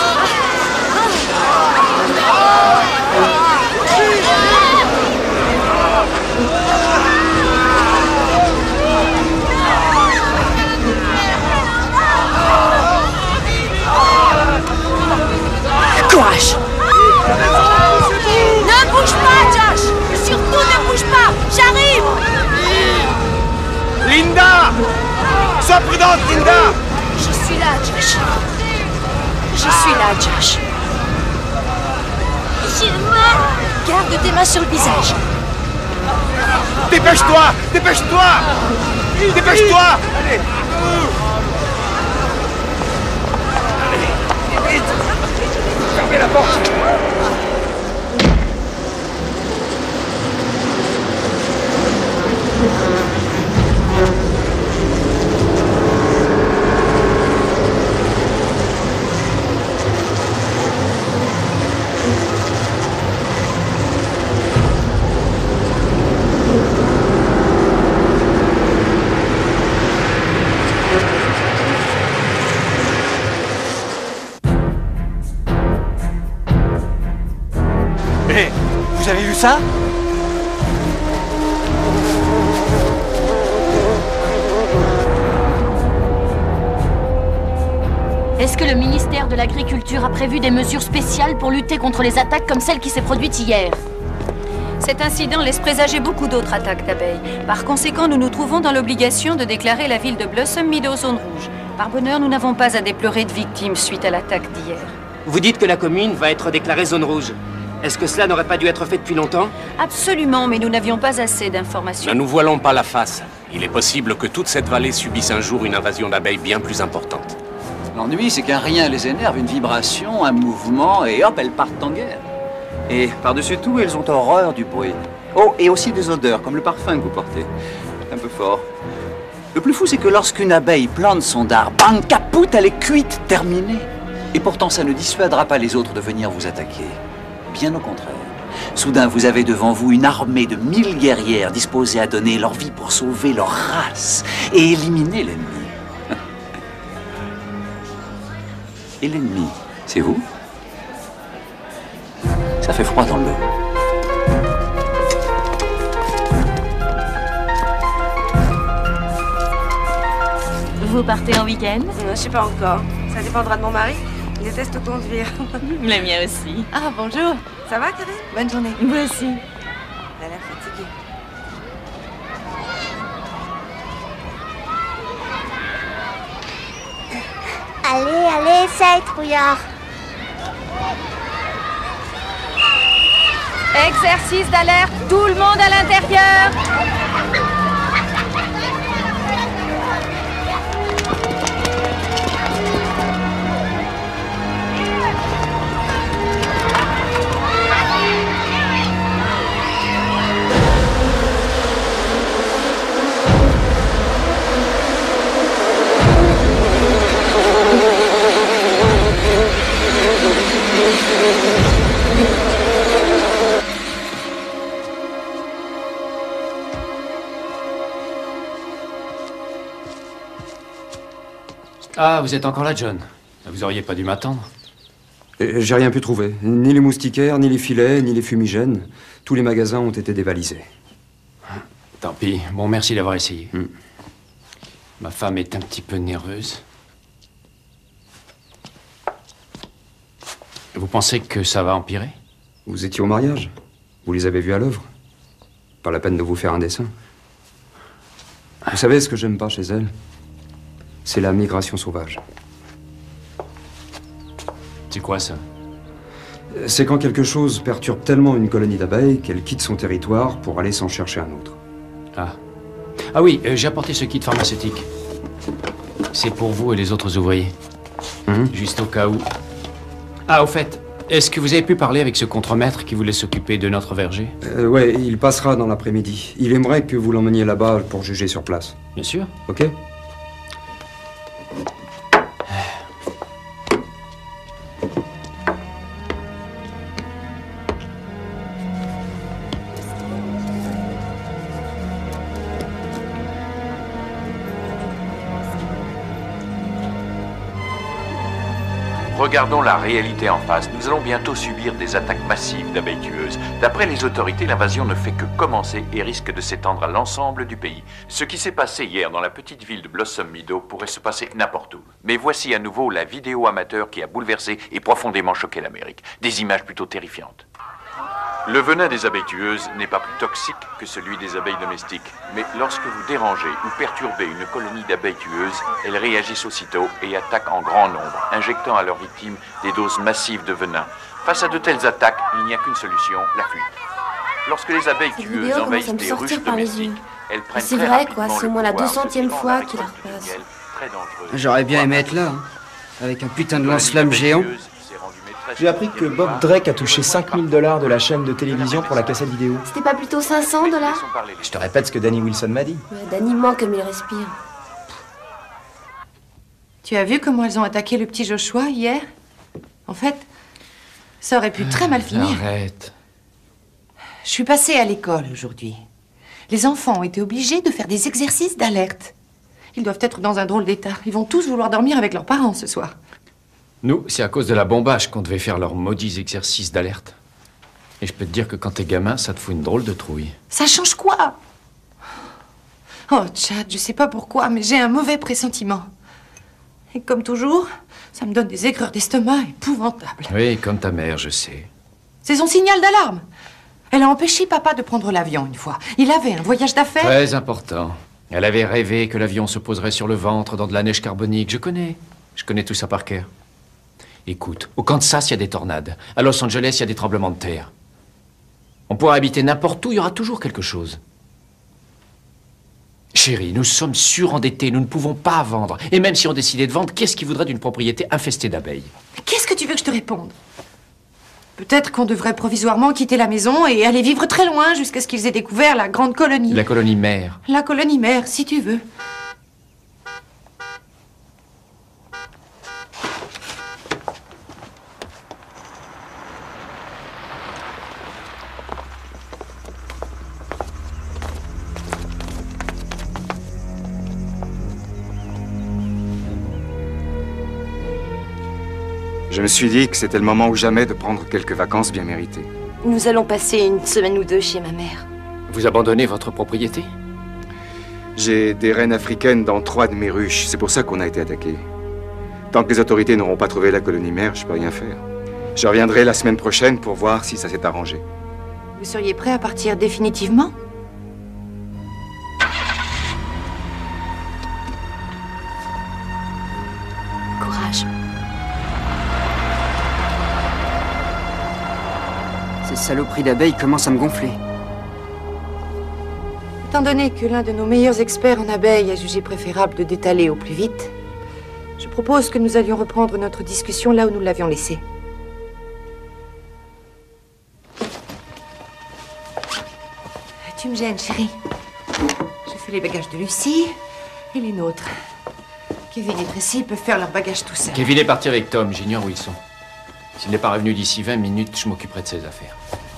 Speaker 15: Courage! Ne bouge pas, Josh! Surtout ne bouge pas! J'arrive!
Speaker 11: Linda! Sois prudente, Linda!
Speaker 15: Je suis là, Josh. Je suis là, Josh. J'ai mal! Garde tes mains sur le visage.
Speaker 11: Dépêche-toi! Dépêche-toi! Dépêche-toi! Allez! Vite! Fermez la porte!
Speaker 16: Hé, vous avez vu ça?
Speaker 17: Est-ce que le ministère de l'Agriculture a prévu des mesures spéciales pour lutter contre les attaques comme celle qui s'est produite hier? Cet incident laisse présager beaucoup d'autres attaques d'abeilles. Par conséquent, nous nous trouvons dans l'obligation de déclarer la ville de Blossom Meadow zone rouge. Par bonheur, nous n'avons pas à déplorer de victimes suite à l'attaque d'hier.
Speaker 12: Vous dites que la commune va être déclarée zone rouge. Est-ce que cela n'aurait pas dû être fait depuis longtemps?
Speaker 17: Absolument, mais nous n'avions pas assez d'informations.
Speaker 2: Ne nous voilons pas la face. Il est possible que toute cette vallée subisse un jour une invasion d'abeilles bien plus importante.
Speaker 18: L'ennui, c'est qu'un rien les énerve, une vibration, un mouvement, et hop, elles partent en guerre. Et par-dessus tout, elles ont horreur du bruit. Oh, et aussi des odeurs, comme le parfum que vous portez. Un peu fort. Le plus fou, c'est que lorsqu'une abeille plante son dard, bang, capoute, elle est cuite, terminée. Et pourtant, ça ne dissuadera pas les autres de venir vous attaquer. Bien au contraire. Soudain, vous avez devant vous une armée de mille guerrières disposées à donner leur vie pour sauver leur race et éliminer l'ennemi. Et l'ennemi, c'est vous? Ça fait froid dans le dos.
Speaker 17: Vous partez en week-end?
Speaker 10: Je sais pas encore. Ça dépendra de mon mari. Il déteste conduire.
Speaker 17: Le mien aussi.
Speaker 5: Ah, bonjour.
Speaker 10: Ça va, Karine?
Speaker 5: Bonne journée.
Speaker 17: Moi aussi.
Speaker 10: Elle a l'air fatiguée.
Speaker 13: Allez, allez, essaye, trouillard.
Speaker 17: Exercice d'alerte, tout le monde à l'intérieur.
Speaker 4: Ah, vous êtes encore là, John. Vous auriez pas dû m'attendre.
Speaker 9: J'ai rien pu trouver. Ni les moustiquaires, ni les filets, ni les fumigènes. Tous les magasins ont été dévalisés.
Speaker 4: Tant pis. Bon, merci d'avoir essayé. Mm. Ma femme est un petit peu nerveuse. Vous pensez que ça va empirer?
Speaker 9: Vous étiez au mariage? Vous les avez vus à l'œuvre? Pas la peine de vous faire un dessin. Vous savez ce que j'aime pas chez elle? C'est la migration sauvage.
Speaker 4: C'est quoi ça?
Speaker 9: C'est quand quelque chose perturbe tellement une colonie d'abeilles qu'elle quitte son territoire pour aller s'en chercher un autre.
Speaker 4: Ah. Ah oui, euh, j'ai apporté ce kit pharmaceutique. C'est pour vous et les autres ouvriers. Mmh. Juste au cas où. Ah, au fait, est-ce que vous avez pu parler avec ce contremaître qui voulait s'occuper de notre verger?
Speaker 9: euh, Ouais, il passera dans l'après-midi. Il aimerait que vous l'emmeniez là-bas pour juger sur place.
Speaker 4: Bien sûr.
Speaker 9: Ok?
Speaker 1: Regardons la réalité en face. Nous allons bientôt subir des attaques massives d'abeilles tueuses. D'après les autorités, l'invasion ne fait que commencer et risque de s'étendre à l'ensemble du pays. Ce qui s'est passé hier dans la petite ville de Blossom Meadow pourrait se passer n'importe où. Mais voici à nouveau la vidéo amateur qui a bouleversé et profondément choqué l'Amérique. Des images plutôt terrifiantes. Le venin des abeilles tueuses n'est pas plus toxique que celui des abeilles domestiques. Mais lorsque vous dérangez ou perturbez une colonie d'abeilles tueuses, elles réagissent aussitôt et attaquent en grand nombre, injectant à leurs victimes des doses massives de venin. Face à de telles attaques, il n'y a qu'une solution, la fuite. Lorsque les abeilles
Speaker 6: Cette
Speaker 1: tueuses
Speaker 6: vidéo
Speaker 1: envahissent
Speaker 6: commence à me
Speaker 1: des
Speaker 6: sortir
Speaker 1: ruches
Speaker 6: par les
Speaker 1: domestiques,
Speaker 6: yeux.
Speaker 1: elles prennent
Speaker 6: C'est
Speaker 1: très
Speaker 6: vrai,
Speaker 1: rapidement
Speaker 6: quoi, c'est
Speaker 1: le
Speaker 6: au moins la
Speaker 1: pouvoir,
Speaker 6: deux centième
Speaker 1: se
Speaker 6: fois
Speaker 1: livrant à
Speaker 6: qu'il
Speaker 1: la
Speaker 6: la
Speaker 1: récolte du
Speaker 6: repasse.
Speaker 1: miel, très dangereuse.
Speaker 8: J'aurais bien aimé être là, hein, avec un putain de lance-flamme géant.
Speaker 7: J'ai appris que Bob Drake a touché cinq mille dollars de la chaîne de télévision pour la cassette vidéo.
Speaker 6: C'était pas plutôt cinq cents dollars?
Speaker 7: Je te répète ce que Danny Wilson m'a dit.
Speaker 6: Ouais, Danny manque comme il respire.
Speaker 5: Tu as vu comment elles ont attaqué le petit Joshua hier? En fait, ça aurait pu très mal finir.
Speaker 4: Arrête.
Speaker 5: Je suis passée à l'école aujourd'hui. Les enfants ont été obligés de faire des exercices d'alerte. Ils doivent être dans un drôle d'état. Ils vont tous vouloir dormir avec leurs parents ce soir.
Speaker 4: Nous, c'est à cause de la bombache qu'on devait faire leurs maudits exercices d'alerte. Et je peux te dire que quand t'es gamin, ça te fout une drôle de trouille.
Speaker 5: Ça change quoi? Oh, Chad, je sais pas pourquoi, mais j'ai un mauvais pressentiment. Et comme toujours, ça me donne des aigreurs d'estomac épouvantables.
Speaker 4: Oui, comme ta mère, je sais.
Speaker 5: C'est son signal d'alarme. Elle a empêché papa de prendre l'avion une fois. Il avait un voyage d'affaires.
Speaker 4: Très important. Elle avait rêvé que l'avion se poserait sur le ventre dans de la neige carbonique. Je connais. Je connais tout ça par cœur. Écoute, au Kansas, il y a des tornades. À Los Angeles, il y a des tremblements de terre. On pourra habiter n'importe où, il y aura toujours quelque chose. Chez Chérie, nous sommes surendettés, nous ne pouvons pas vendre. Et même si on décidait de vendre, qu'est-ce qui voudrait d'une propriété infestée d'abeilles?
Speaker 5: Qu'est-ce que tu veux que je te réponde? Peut-être qu'on devrait provisoirement quitter la maison et aller vivre très loin jusqu'à ce qu'ils aient découvert la grande colonie.
Speaker 4: La colonie mère.
Speaker 5: La colonie mère, si tu veux.
Speaker 11: Je me suis dit que c'était le moment ou jamais de prendre quelques vacances bien méritées.
Speaker 15: Nous allons passer une semaine ou deux chez ma mère.
Speaker 4: Vous abandonnez votre propriété?
Speaker 11: J'ai des reines africaines dans trois de mes ruches. C'est pour ça qu'on a été attaqué. Tant que les autorités n'auront pas trouvé la colonie mère, je peux rien faire. Je reviendrai la semaine prochaine pour voir si ça s'est arrangé.
Speaker 5: Vous seriez prêt à partir définitivement?
Speaker 15: Courage.
Speaker 8: Ces saloperies d'abeilles commencent à me gonfler.
Speaker 5: Étant donné que l'un de nos meilleurs experts en abeilles a jugé préférable de détaler au plus vite, je propose que nous allions reprendre notre discussion là où nous l'avions laissée. Tu me gênes, chérie. Je fais les bagages de Lucie et les nôtres. Kevin et Tracy peuvent faire leurs bagages tout seuls.
Speaker 4: Kevin est parti avec Tom, j'ignore où ils sont. S'il n'est pas revenu d'ici vingt minutes, je m'occuperai de ses affaires.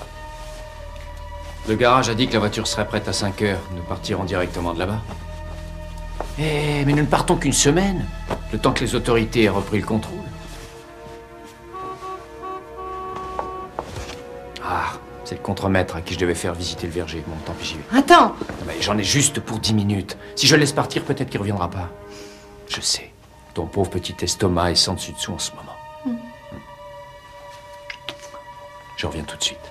Speaker 4: Le garage a dit que la voiture serait prête à cinq heures. Nous partirons directement de là-bas. Eh, mais nous ne partons qu'une semaine. Le temps que les autorités aient repris le contrôle. Ah, c'est le contremaître à qui je devais faire visiter le verger. Bon, tant pis, j'y vais.
Speaker 5: Attends!
Speaker 4: Mais j'en ai juste pour dix minutes. Si je le laisse partir, peut-être qu'il ne reviendra pas. Je sais. Ton pauvre petit estomac est sans dessus-dessous en ce moment. Mm. Je reviens tout de suite.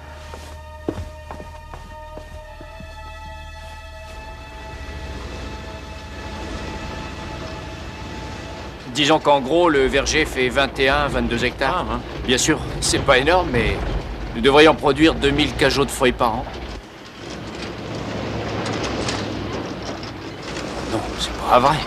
Speaker 4: Disons qu'en gros, le verger fait vingt et un, vingt-deux hectares. Hein. Bien sûr, c'est pas énorme, mais nous devrions produire deux mille cajots de feuilles par an. Non, c'est pas vrai.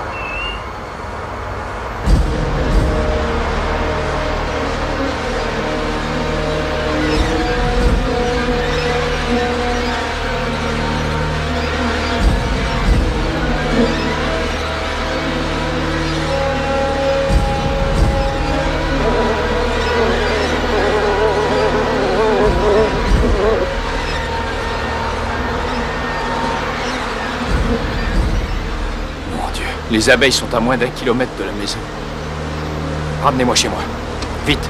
Speaker 4: Les abeilles sont à moins d'un kilomètre de la maison. Ramenez-moi chez moi. Vite.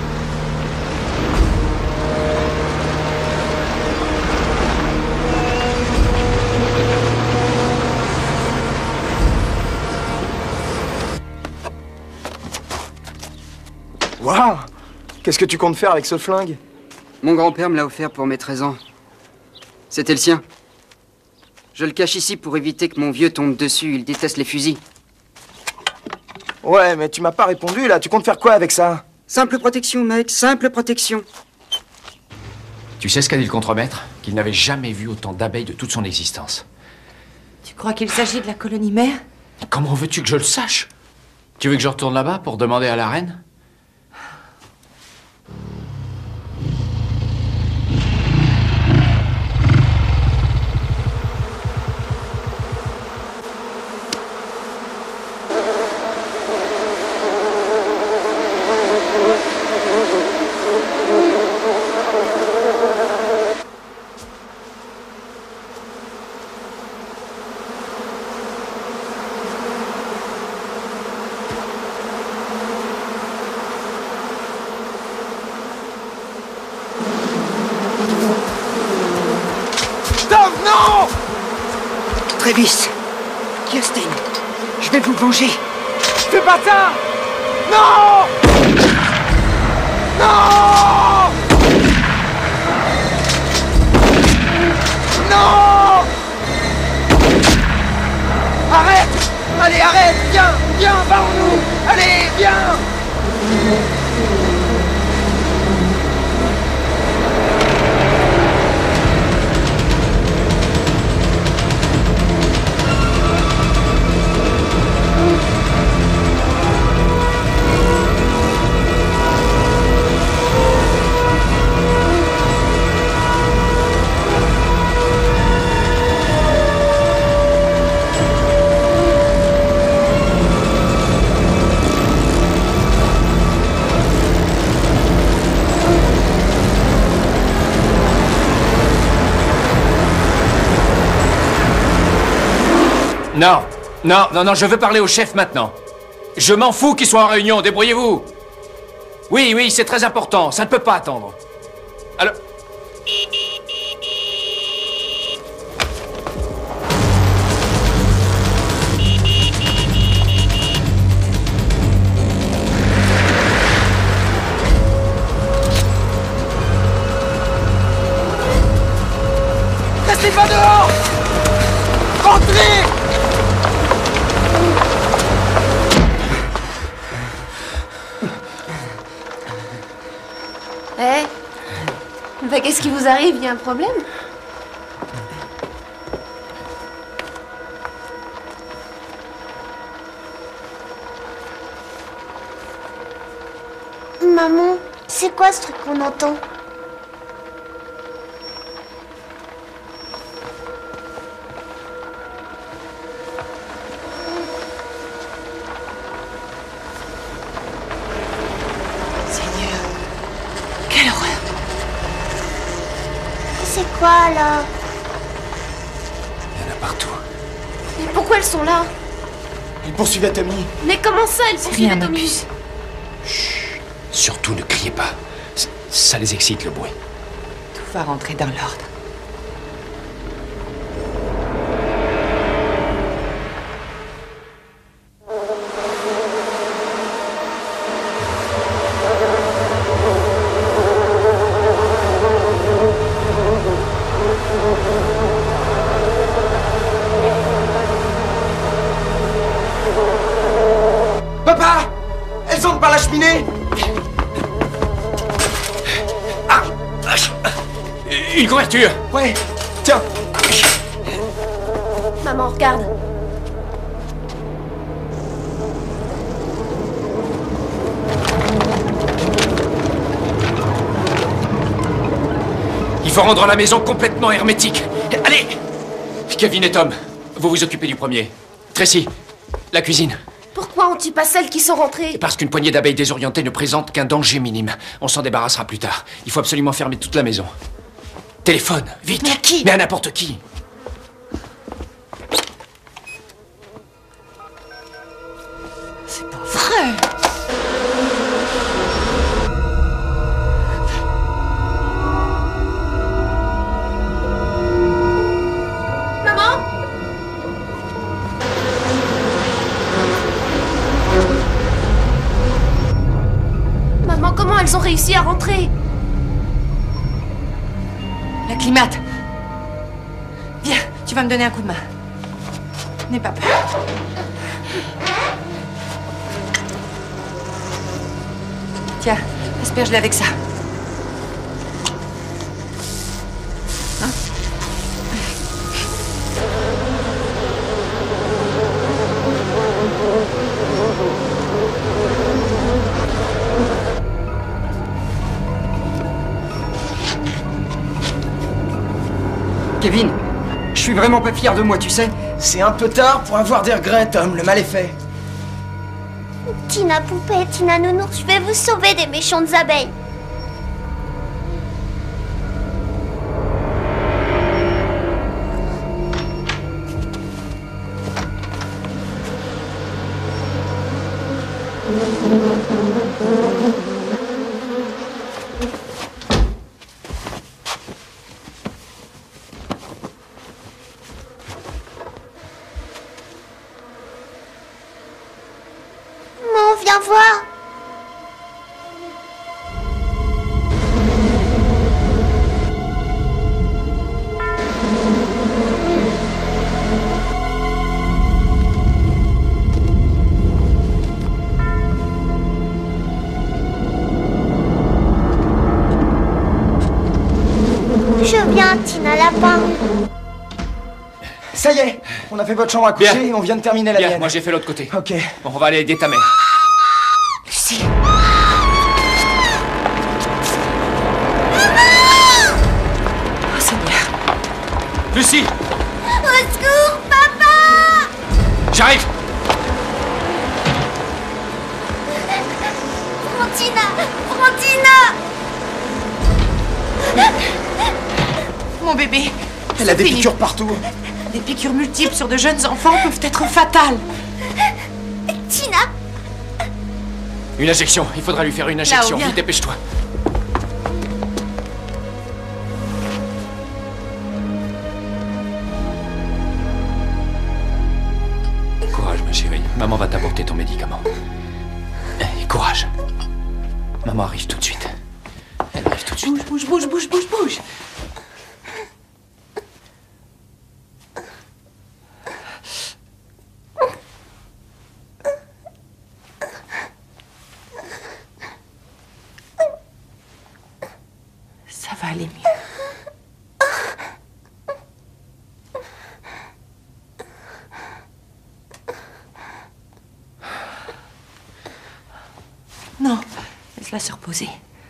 Speaker 7: Waouh! Qu'est-ce que tu comptes faire avec ce flingue?
Speaker 8: Mon grand-père me l'a offert pour mes treize ans. C'était le sien. Je le cache ici pour éviter que mon vieux tombe dessus. Il déteste les fusils.
Speaker 7: Ouais, mais tu m'as pas répondu, là. Tu comptes faire quoi avec ça?
Speaker 8: Simple protection, mec. Simple protection.
Speaker 4: Tu sais ce qu'a dit le contremaître? Qu'il n'avait jamais vu autant d'abeilles de toute son existence.
Speaker 5: Tu crois qu'il s'agit de la colonie mère?
Speaker 4: Comment veux-tu que je le sache? Tu veux que je retourne là-bas pour demander à la reine?
Speaker 8: Travis, Kirsten, je vais vous venger.
Speaker 7: Fais pas ça! Non! Non! Non! Arrête! Allez, arrête! Viens! Viens, va-nous! Allez, viens!
Speaker 4: Non, non, non, non, je veux parler au chef maintenant. Je m'en fous qu'il soit en réunion, débrouillez-vous. Oui, oui, c'est très important, ça ne peut pas attendre. Alors...
Speaker 7: Restez pas dehors! Rentrez!
Speaker 6: Eh? Bah, qu'est-ce qui vous arrive? Il y a un problème?
Speaker 13: Maman, c'est quoi ce truc qu'on entend? C'est quoi, là?
Speaker 4: Il y en a partout.
Speaker 6: Mais pourquoi elles sont là?
Speaker 7: Ils poursuivaient Tommy.
Speaker 6: Mais comment ça, elles poursuivent Tommy?
Speaker 4: Chut. Surtout ne criez pas. Ça, ça les excite, le bruit.
Speaker 5: Tout va rentrer dans l'ordre.
Speaker 7: Papa! Elles entrent par la cheminée!
Speaker 4: Ah! Une couverture!
Speaker 7: Ouais, tiens!
Speaker 6: Maman, regarde.
Speaker 4: Il faut rendre la maison complètement hermétique. Allez! Kevin et Tom, vous vous occupez du premier. Tracy, la cuisine.
Speaker 6: Pourquoi on tue pas celles qui sont rentrées?
Speaker 4: Parce qu'une poignée d'abeilles désorientées ne présente qu'un danger minime. On s'en débarrassera plus tard. Il faut absolument fermer toute la maison. Téléphone, vite!
Speaker 5: Mais à qui?
Speaker 4: Mais à n'importe qui!
Speaker 5: C'est pas vrai!
Speaker 6: Maman? Maman, comment elles ont réussi à rentrer?
Speaker 5: La climate. Viens, tu vas me donner un coup de main. N'aie pas peur. Tiens, asperge-les avec ça. Hein?
Speaker 8: Kevin, je suis vraiment pas fier de moi, tu sais.
Speaker 7: C'est un peu tard pour avoir des regrets, Tom. Le mal est fait.
Speaker 13: Tina Poupée, Tina Nounours, je vais vous sauver des méchantes abeilles. Maman, viens voir. Je viens, Tina Lapin.
Speaker 7: Ça y est, on a fait votre chambre à coucher
Speaker 4: Bien.
Speaker 7: et on vient de terminer la
Speaker 4: Bien,
Speaker 7: mienne.
Speaker 4: moi j'ai fait l'autre côté.
Speaker 7: Ok.
Speaker 4: Bon, on va aller aider ta mère.
Speaker 5: Lucie. Oh Seigneur.
Speaker 4: Lucie!
Speaker 13: Au secours, papa!
Speaker 4: J'arrive!
Speaker 13: Frontina! Frontina!
Speaker 5: Mon bébé.
Speaker 7: Elle a des
Speaker 5: fini.
Speaker 7: piqûres partout.
Speaker 5: Des piqûres multiples sur de jeunes enfants peuvent être fatales.
Speaker 13: Tina!
Speaker 4: Une injection. Il faudra lui faire une injection. Vite, dépêche-toi. Courage, ma chérie. Maman va t'apporter ton médicament. Et courage. Maman arrive tout de suite. Elle arrive tout de suite.
Speaker 5: Bouge, bouge, bouge, bouge, bouge. Ça va aller mieux. Non, laisse-la se reposer.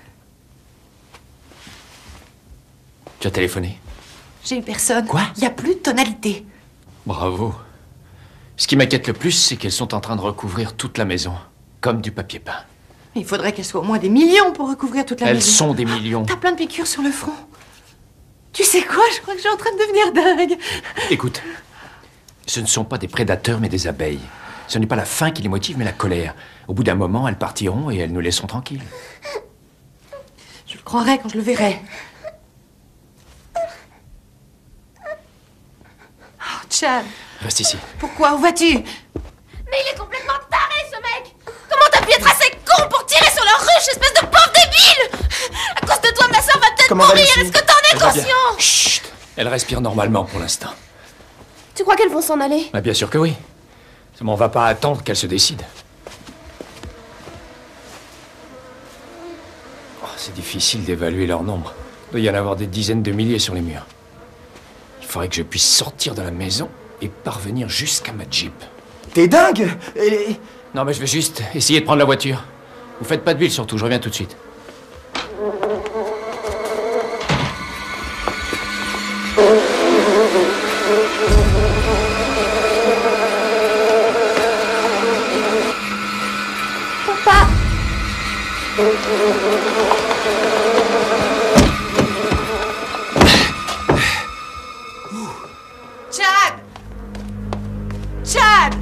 Speaker 4: Tu as téléphoné?
Speaker 5: J'ai eu personne.
Speaker 4: Quoi?
Speaker 5: Il n'y a plus de tonalité.
Speaker 4: Bravo. Ce qui m'inquiète le plus, c'est qu'elles sont en train de recouvrir toute la maison, comme du papier peint.
Speaker 5: Il faudrait qu'elles soient au moins des millions pour recouvrir toute la
Speaker 4: Elles
Speaker 5: maison.
Speaker 4: sont des millions.
Speaker 5: T'as plein de piqûres sur le front. Tu sais quoi? Je crois que je suis en train de devenir dingue.
Speaker 4: Écoute, ce ne sont pas des prédateurs, mais des abeilles. Ce n'est pas la faim qui les motive, mais la colère. Au bout d'un moment, elles partiront et elles nous laisseront tranquilles.
Speaker 5: Je le croirai quand je le verrai. Oh, Chad.
Speaker 4: Reste ici.
Speaker 5: Pourquoi? Où vas-tu?
Speaker 6: Mais il est complètement taré, ce mec! Comment t'as pu être assez con pour tirer sur leur ruche, espèce de pauvre débile! À cause de toi, ma soeur va peut-être
Speaker 4: Comment va
Speaker 6: mourir!
Speaker 4: Lucie?
Speaker 6: Est-ce que t'en es
Speaker 4: Elle va bien.
Speaker 6: conscient?
Speaker 4: Chut! Elle respire normalement pour l'instant.
Speaker 6: Tu crois qu'elles vont s'en aller?
Speaker 4: Bah, bien sûr que oui. Seulement, on va pas attendre qu'elle se décide. Oh, c'est difficile d'évaluer leur nombre. Il doit y en avoir des dizaines de milliers sur les murs. Il faudrait que je puisse sortir de la maison et parvenir jusqu'à ma Jeep.
Speaker 7: T'es dingue! Et...
Speaker 4: Non, mais je vais juste essayer de prendre la voiture. Vous faites pas d'huile surtout, je reviens tout de suite.
Speaker 6: Papa!
Speaker 5: Chad! Chad!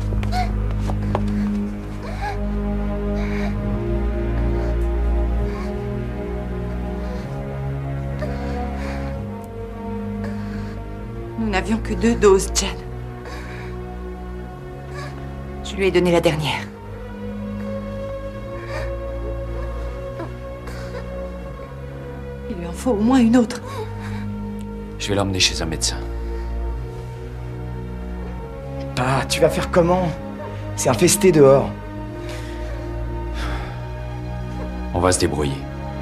Speaker 5: Nous n'avions que deux doses, Chad. Je lui ai donné la dernière. Il lui en faut au moins une autre.
Speaker 4: Je vais l'emmener chez un médecin.
Speaker 7: Ah, tu vas faire comment? C'est infesté dehors.
Speaker 4: On va se débrouiller.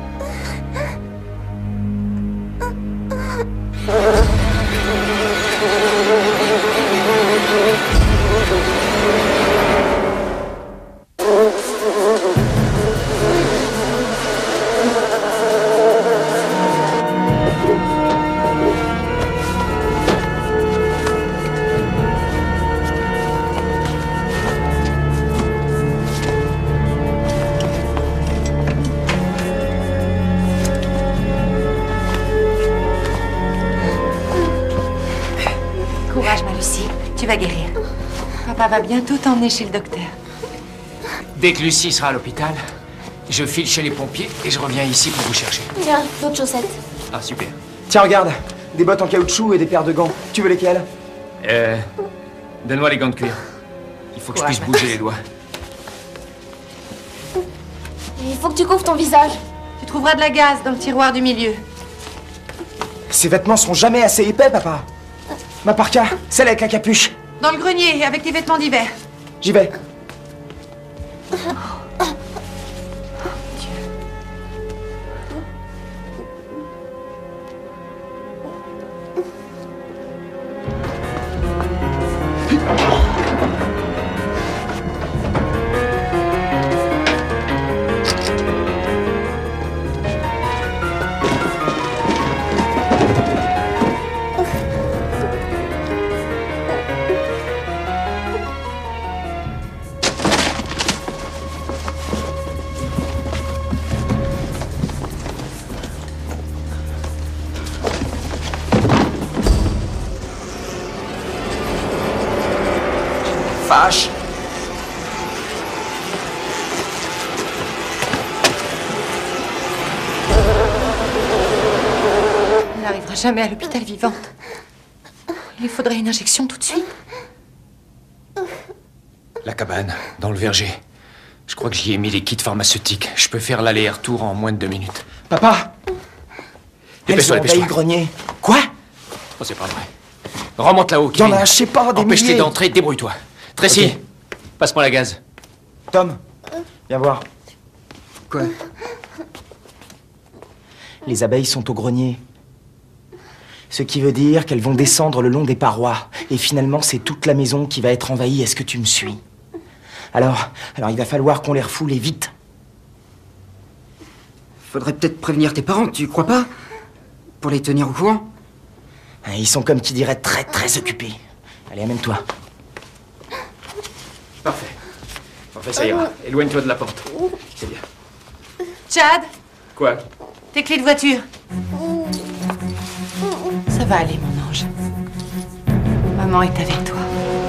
Speaker 5: Courage, ma Lucie. Tu vas guérir. Papa va bientôt t'emmener chez le docteur.
Speaker 4: Dès que Lucie sera à l'hôpital, je file chez les pompiers et je reviens ici pour vous chercher.
Speaker 6: Regarde, d'autres chaussettes.
Speaker 4: Ah, super.
Speaker 7: Tiens, regarde. Des bottes en caoutchouc et des paires de gants. Tu veux lesquelles?
Speaker 4: Euh... Donne-moi les gants de cuir. Il faut que je puisse bouger les doigts.
Speaker 6: Il faut que tu couvres ton visage.
Speaker 5: Tu trouveras de la gaze dans le tiroir du milieu.
Speaker 7: Ces vêtements seront jamais assez épais, papa. Ma parka, celle avec la capuche.
Speaker 5: Dans le grenier, avec tes vêtements d'hiver.
Speaker 7: J'y vais. fâche.
Speaker 5: Elle n'arrivera jamais à l'hôpital vivante. Il lui faudrait une injection tout de suite.
Speaker 4: La cabane, dans le verger. Je crois que j'y ai mis les kits pharmaceutiques. Je peux faire l'aller-retour en moins de deux minutes.
Speaker 7: Papa!
Speaker 4: Dépêche-toi,
Speaker 7: Elles ont envahi le grenier. Quoi?
Speaker 4: Oh, c'est pas vrai. Remonte là-haut,
Speaker 7: Il y en
Speaker 4: Kevin.
Speaker 7: a, je sais pas, des
Speaker 4: Empêche-les
Speaker 7: milliers.
Speaker 4: d'entrer, débrouille-toi. Tracy,
Speaker 7: Ok.
Speaker 4: passe-moi la gaz.
Speaker 7: Tom, viens voir.
Speaker 8: Quoi?
Speaker 7: Les abeilles sont au grenier. Ce qui veut dire qu'elles vont descendre le long des parois. Et finalement, c'est toute la maison qui va être envahie. Est-ce que tu me suis? Alors, alors il va falloir qu'on les refoule et vite.
Speaker 8: Faudrait peut-être prévenir tes parents, tu crois pas? Pour les tenir au courant.
Speaker 7: Ils sont comme qui dirait très très occupés. Allez, amène-toi.
Speaker 4: Parfait. Parfait, ça ira. Éloigne-toi de la porte. C'est bien.
Speaker 5: Chad,
Speaker 4: Quoi?
Speaker 5: tes clés de voiture. Ça va aller, mon ange. Maman est avec toi.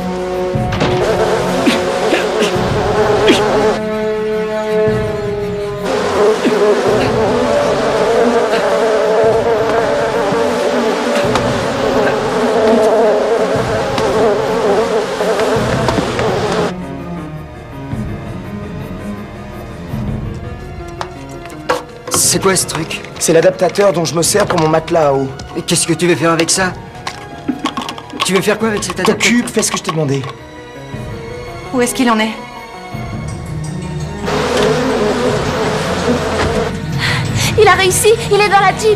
Speaker 8: C'est quoi ce truc?
Speaker 7: C'est l'adaptateur dont je me sers pour mon matelas à eau.
Speaker 8: Et qu'est-ce que tu veux faire avec ça? Tu veux faire quoi avec cet adaptateur?
Speaker 7: T'occupe, fais ce que je t'ai demandé.
Speaker 5: Où est-ce qu'il en est?
Speaker 6: Il a réussi, il est dans la Jeep.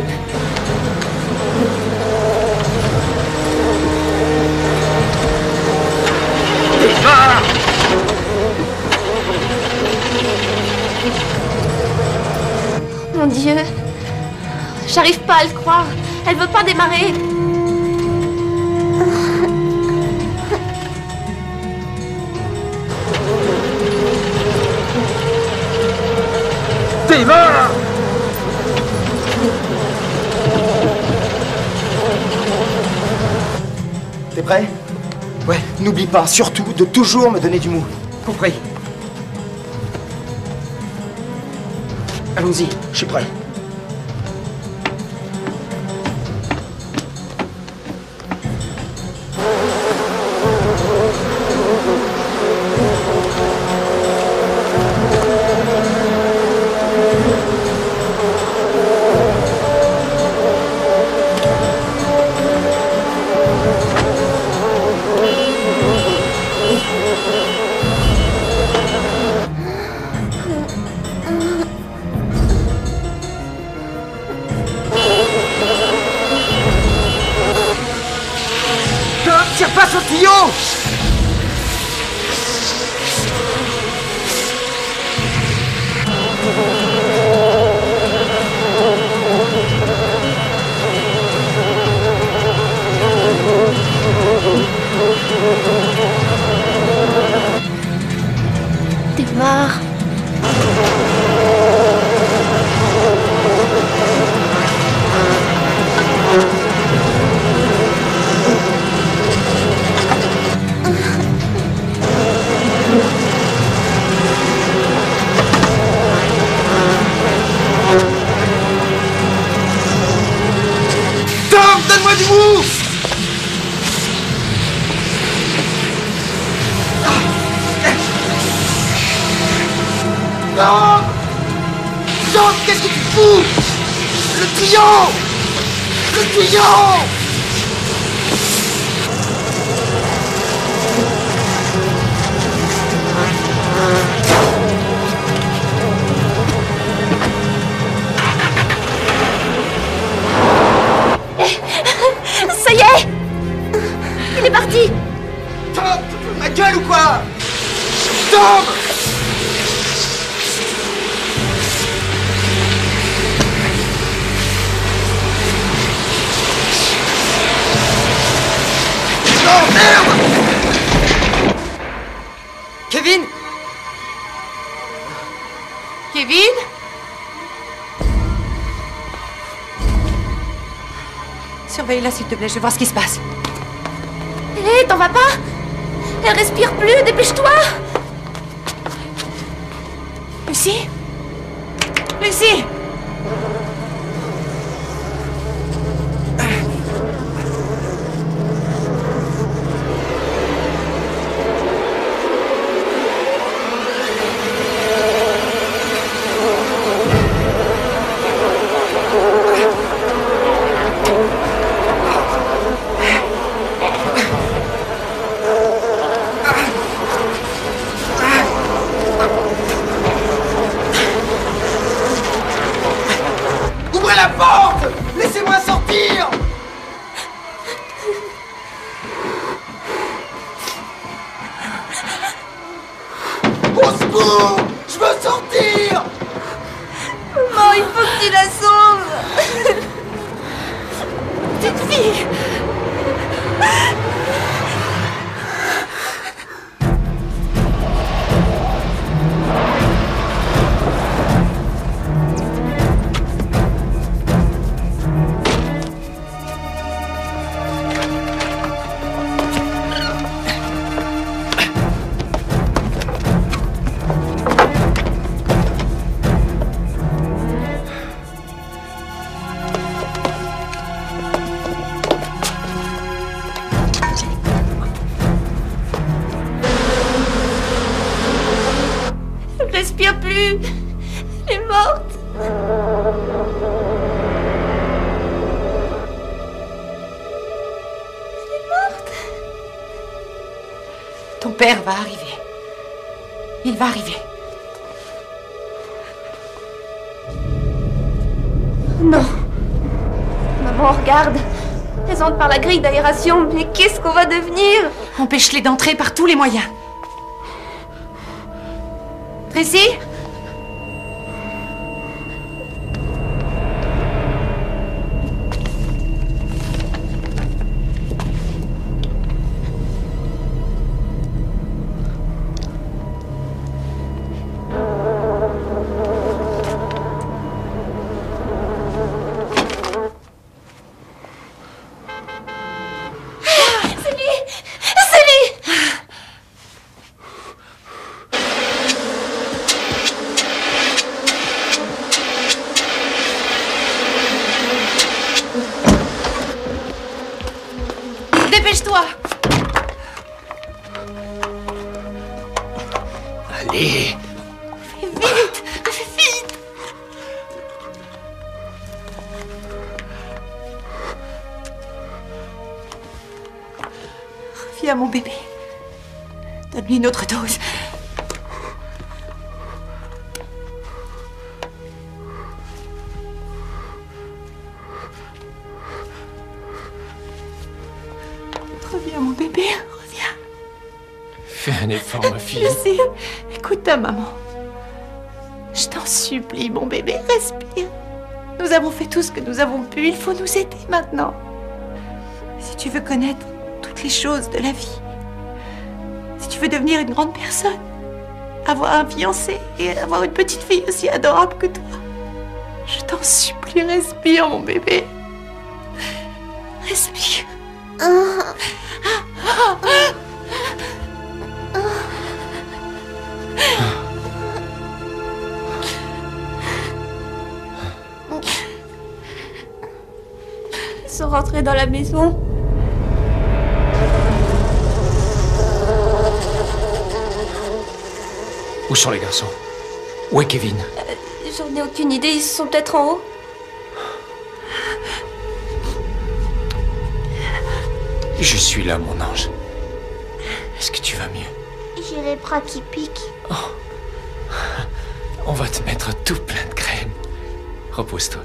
Speaker 6: Mon Dieu, j'arrive pas à le croire. Elle veut pas démarrer.
Speaker 7: Démarre! T'es prêt? Ouais. N'oublie pas, surtout, de toujours me donner du mou.
Speaker 8: Compris. Allons-y.
Speaker 7: Je suis prêt. Tire pas sur le tuyau!
Speaker 6: Démarre.
Speaker 7: Tom, donne-moi du mou! Non! Tom, qu'est-ce que tu fous? Le tuyau! Le tuyau!
Speaker 6: Ça y est! Il est parti!
Speaker 7: Tom, tu te fous de ma gueule ou quoi? Tom! Oh merde!
Speaker 8: Kevin!
Speaker 5: Kevin? Surveille-la, s'il te plaît, je vais voir ce qui se passe.
Speaker 6: Hé, t'en vas pas? Elle respire plus, dépêche-toi!
Speaker 5: Lucie? Lucie!
Speaker 19: Ouvrez la porte! Laissez-moi sortir! Au secours! Je veux sortir!
Speaker 6: Maman, il faut que tu la sauves! Petite fille! Elle respire plus! Elle est morte! Elle est morte!
Speaker 5: Ton père va arriver. Il va arriver.
Speaker 6: Non! Maman, regarde! Elles entrent par la grille d'aération, mais qu'est-ce qu'on va devenir?
Speaker 5: Empêche-les d'entrer par tous les moyens. Tracy?
Speaker 6: C'est lui! C'est lui!
Speaker 5: Dépêche-toi!
Speaker 4: Allez!
Speaker 5: Fais vite! Fais vite! Reviens, mon bébé. Donne-lui une autre dose. Reviens, mon bébé. Reviens.
Speaker 4: Fais un effort, ma fille.
Speaker 5: Lucie, écoute ta maman. Je t'en supplie, mon bébé, respire. Nous avons fait tout ce que nous avons pu. Il faut nous aider maintenant. Si tu veux connaître toutes les choses de la vie, si tu veux devenir une grande personne, avoir un fiancé et avoir une petite fille aussi adorable que toi, je t'en supplie, respire, mon bébé. Respire.
Speaker 6: Ils sont rentrés dans la maison.
Speaker 4: Où sont les garçons? Où est Kevin?
Speaker 6: Euh, J'en ai aucune idée, ils sont peut-être en haut.
Speaker 4: Je suis là, mon ange. Est-ce que tu vas mieux?
Speaker 13: J'ai les bras qui piquent.
Speaker 4: On va te mettre tout plein de crème. Repose-toi.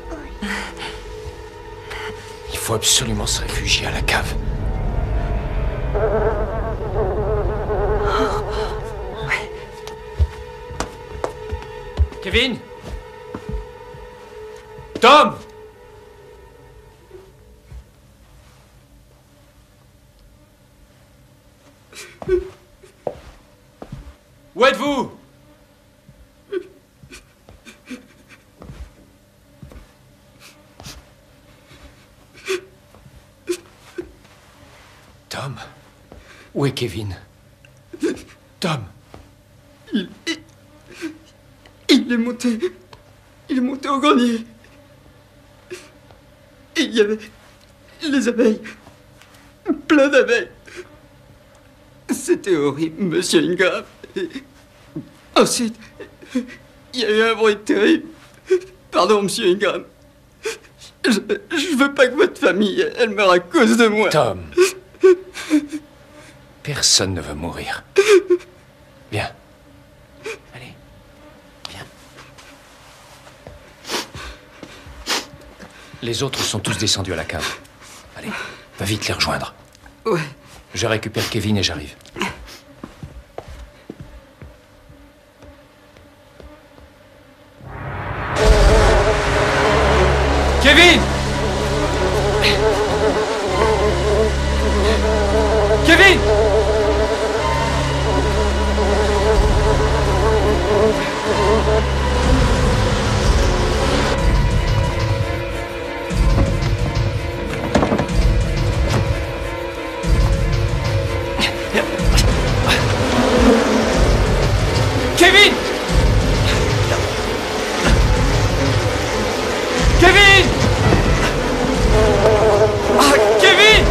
Speaker 4: Il faut absolument se réfugier à la cave. Kevin? Tom? Où êtes-vous? Tom? Où est Kevin? Tom.
Speaker 20: Il, il, il est monté... Il est monté au grenier. Et il y avait les abeilles. Plein d'abeilles. C'était horrible, monsieur Ingram. Et ensuite, il y a eu un bruit terrible. Pardon, monsieur Ingram. Je, je veux pas que votre famille, elle meure à cause de moi.
Speaker 4: Tom. Personne ne veut mourir. Viens. Allez. Viens. Les autres sont tous descendus à la cave. Allez, va vite les rejoindre.
Speaker 20: Ouais.
Speaker 4: Je récupère Kevin et j'arrive. Kevin! Kevin! Kevin! Kevin! Ah, Kevin!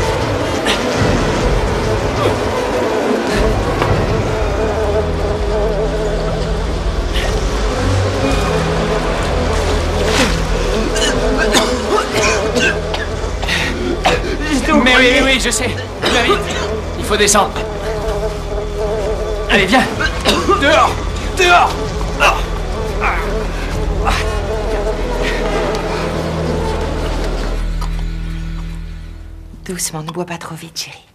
Speaker 4: Mais oui, oui, oui, je sais. Viens vite. Il faut descendre. Allez, viens. Dehors! Dehors!
Speaker 5: Doucement, ne bois pas trop vite, chérie.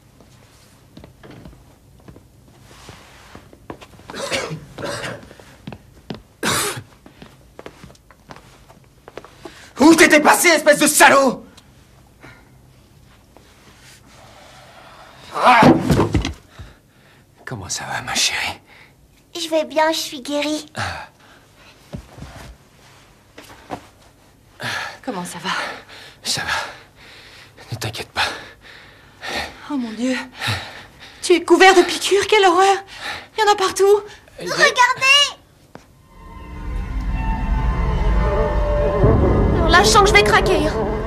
Speaker 19: Où t'étais passé, espèce de salaud?
Speaker 4: Ah! Comment ça va, ma chérie?
Speaker 13: Je vais bien, je suis guérie.
Speaker 5: Comment ça va?
Speaker 4: Ça va. Ne t'inquiète pas.
Speaker 5: Oh mon Dieu. Tu es couvert de piqûres, quelle horreur! Il y en a partout.
Speaker 13: Regardez! Alors là, je sens que je vais craquer.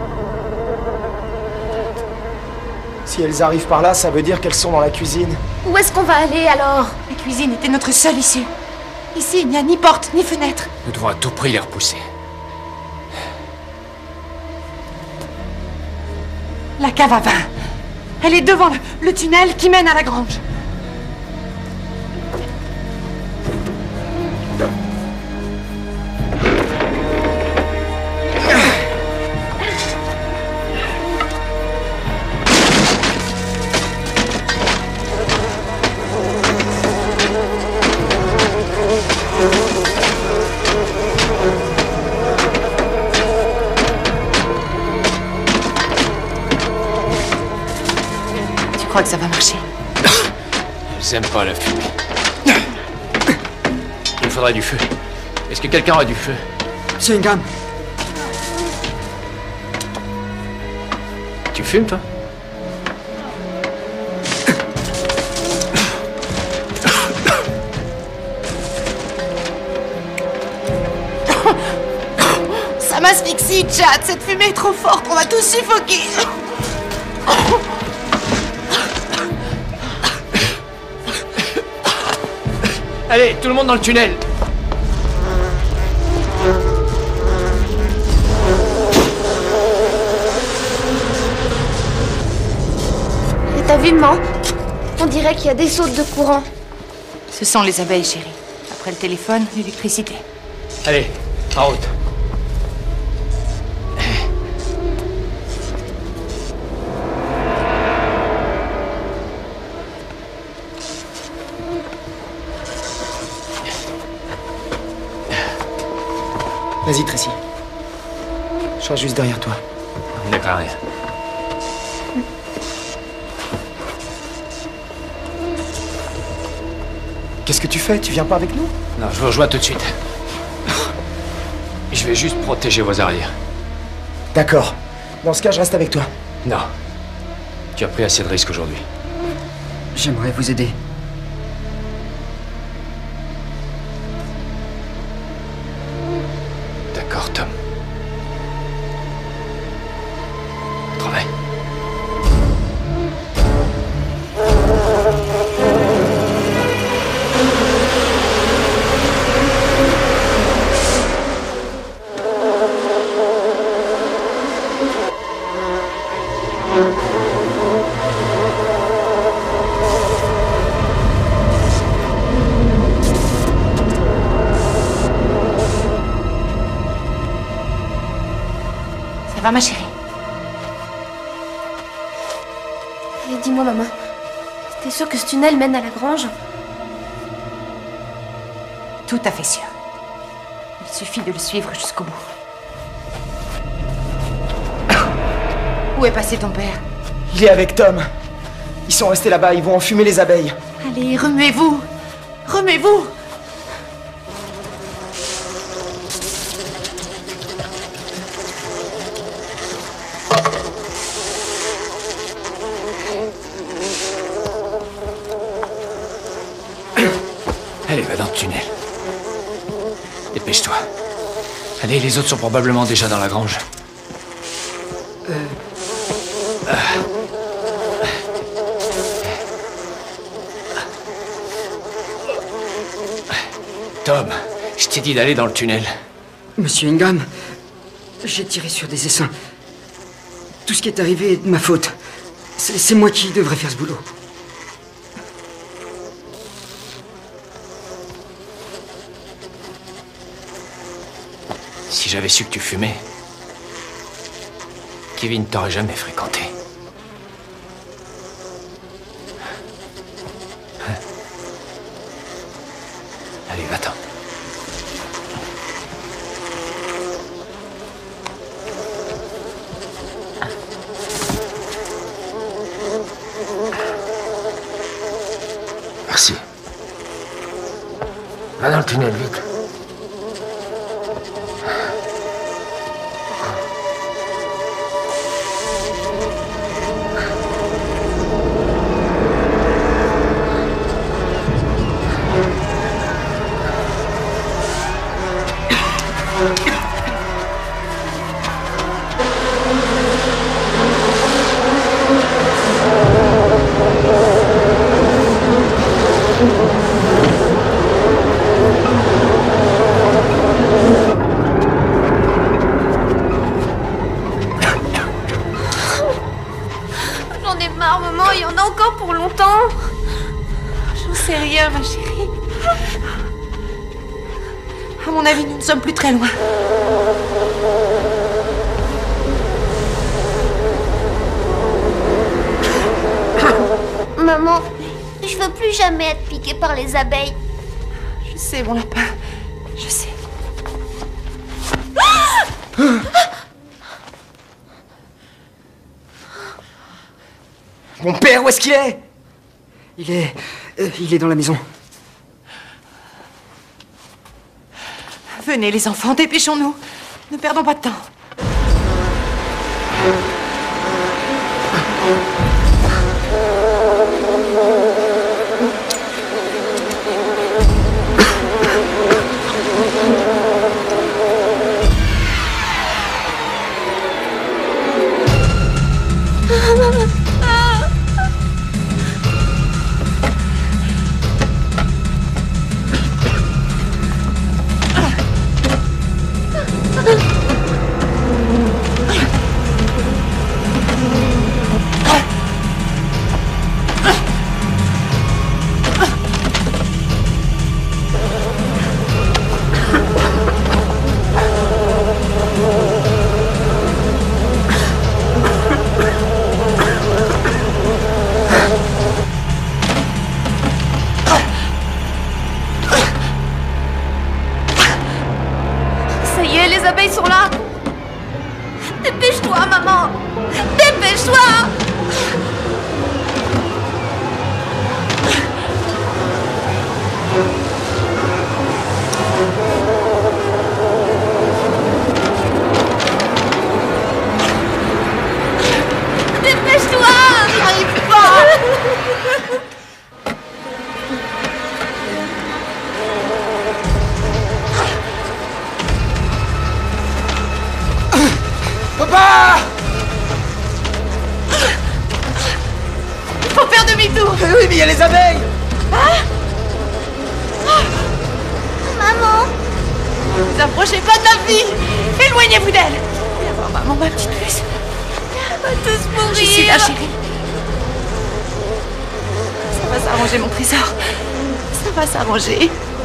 Speaker 7: Si elles arrivent par là, ça veut dire qu'elles sont dans la cuisine.
Speaker 13: Où est-ce qu'on va aller alors?
Speaker 5: La cuisine était notre seule issue. Ici, il n'y a ni porte, ni fenêtre.
Speaker 4: Nous devons à tout prix les repousser.
Speaker 5: La cave à vin. Elle est devant le, le tunnel qui mène à la grange. Je crois que ça va marcher.
Speaker 4: J'aime pas la fumée. Il me faudrait du feu. Est-ce que quelqu'un a du feu?
Speaker 20: C'est une gamme.
Speaker 4: Tu fumes, toi?
Speaker 5: Ça m'asphyxie, Chad. Cette fumée est trop forte. On va tous suffoquer.
Speaker 4: Allez, tout le monde dans le tunnel.
Speaker 13: Et t'as vu, maman? On dirait qu'il y a des sautes de courant.
Speaker 5: Ce sont les abeilles, chérie. Après le téléphone, l'électricité.
Speaker 4: Allez, en route.
Speaker 7: Vas-y, Tracy. Je serai juste derrière toi.
Speaker 4: Ne crains rien.
Speaker 7: Qu'est-ce que tu fais? Tu viens pas avec nous?
Speaker 4: Non, je vous rejoins tout de suite. Je vais juste protéger vos arrières.
Speaker 7: D'accord. Dans ce cas, je reste avec toi.
Speaker 4: Non. Tu as pris assez de risques aujourd'hui.
Speaker 8: J'aimerais vous aider.
Speaker 4: D'accord, Tom. Au travail.
Speaker 5: Ça va, ma chérie?
Speaker 6: Et dis-moi, maman, t'es sûre que ce tunnel mène à la grange?
Speaker 5: Tout à fait sûr. Il suffit de le suivre jusqu'au bout. Où est passé ton père?
Speaker 7: Il est avec Tom. Ils sont restés là-bas, ils vont enfumer les abeilles.
Speaker 5: Allez, remuez-vous. Remuez-vous.
Speaker 4: Allez, va dans le tunnel. Dépêche-toi. Allez, les autres sont probablement déjà dans la grange.
Speaker 8: Euh...
Speaker 4: Ah. Tom, je t'ai dit d'aller dans le tunnel.
Speaker 8: Monsieur Ingram, j'ai tiré sur des essaims. Tout ce qui est arrivé est de ma faute. C'est c'est moi qui devrais faire ce boulot.
Speaker 4: Si j'avais su que tu fumais, Kevin t'aurait jamais fréquenté. Allez, va-t'en. Merci. Va dans le tunnel, vite.
Speaker 6: J'en ai marre, maman, il y en a encore pour longtemps.
Speaker 5: J'en sais rien, ma chérie. À mon avis, nous ne sommes plus très loin.
Speaker 13: Maman, je veux plus jamais être piquée par les abeilles.
Speaker 5: Je sais, mon lapin. Je sais.
Speaker 7: Mon père, où est-ce qu'il est?
Speaker 8: Il est... euh, il est dans la maison.
Speaker 5: Venez, les enfants, dépêchons-nous. Ne perdons pas de temps.
Speaker 19: Mais oui, mais il y a les abeilles.
Speaker 6: Hein? Maman! Ne vous approchez pas de ma fille! Éloignez-vous d'elle! Viens voir maman, ma petite puce. On va tous mourir!
Speaker 5: Je suis là, chérie. Ça va s'arranger, mon trésor. Ça va s'arranger.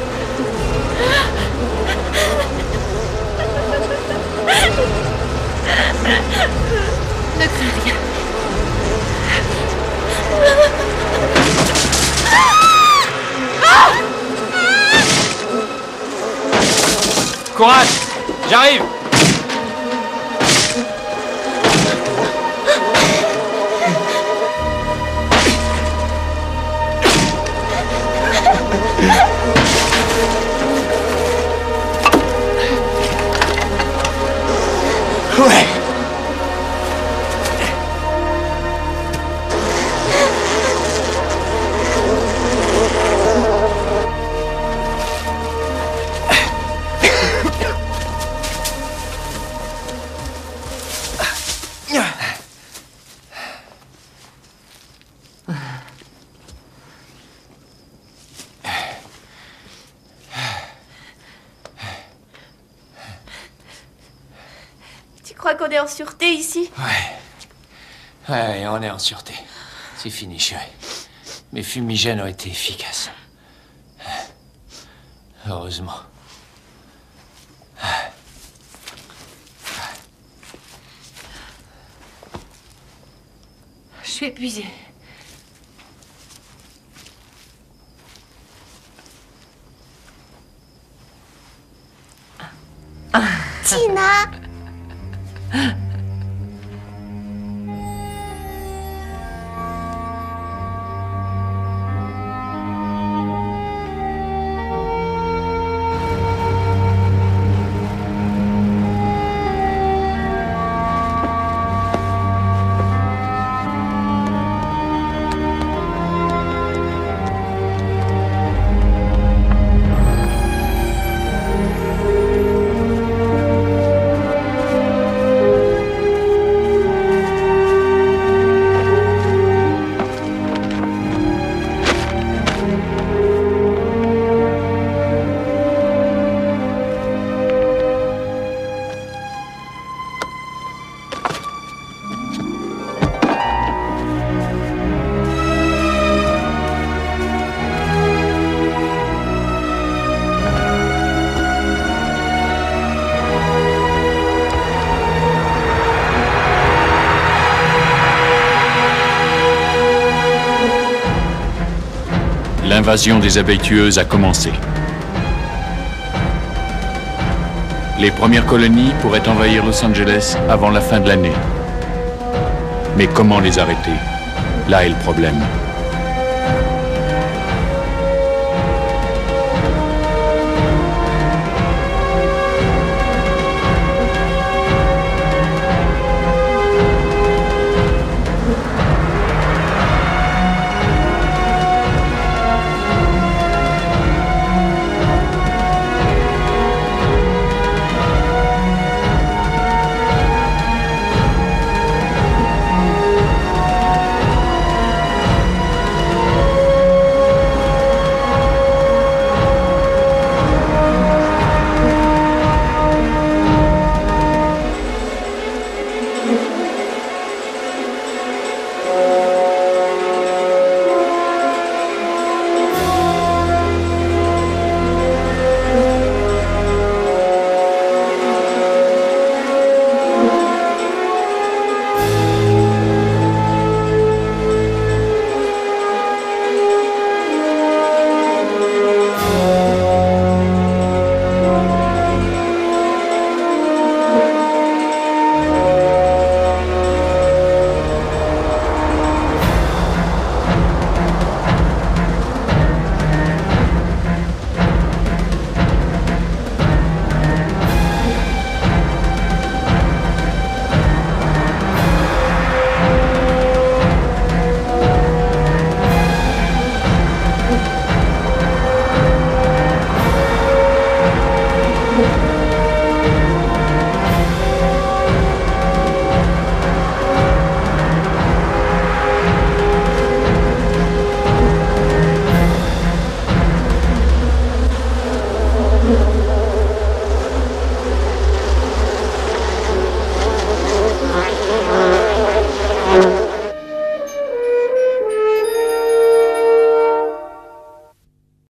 Speaker 5: Ne crains rien.
Speaker 4: Courage! J'arrive!
Speaker 19: Ouais.
Speaker 6: Tu crois qu'on est en sûreté ici?
Speaker 4: Ouais. Ouais, on est en sûreté. C'est fini, chérie. Mes fumigènes ont été efficaces. Heureusement.
Speaker 5: Je suis épuisée.
Speaker 13: Tina!
Speaker 1: L'invasion des abeilles tueuses a commencé. Les premières colonies pourraient envahir Los Angeles avant la fin de l'année. Mais comment les arrêter? Là est le problème.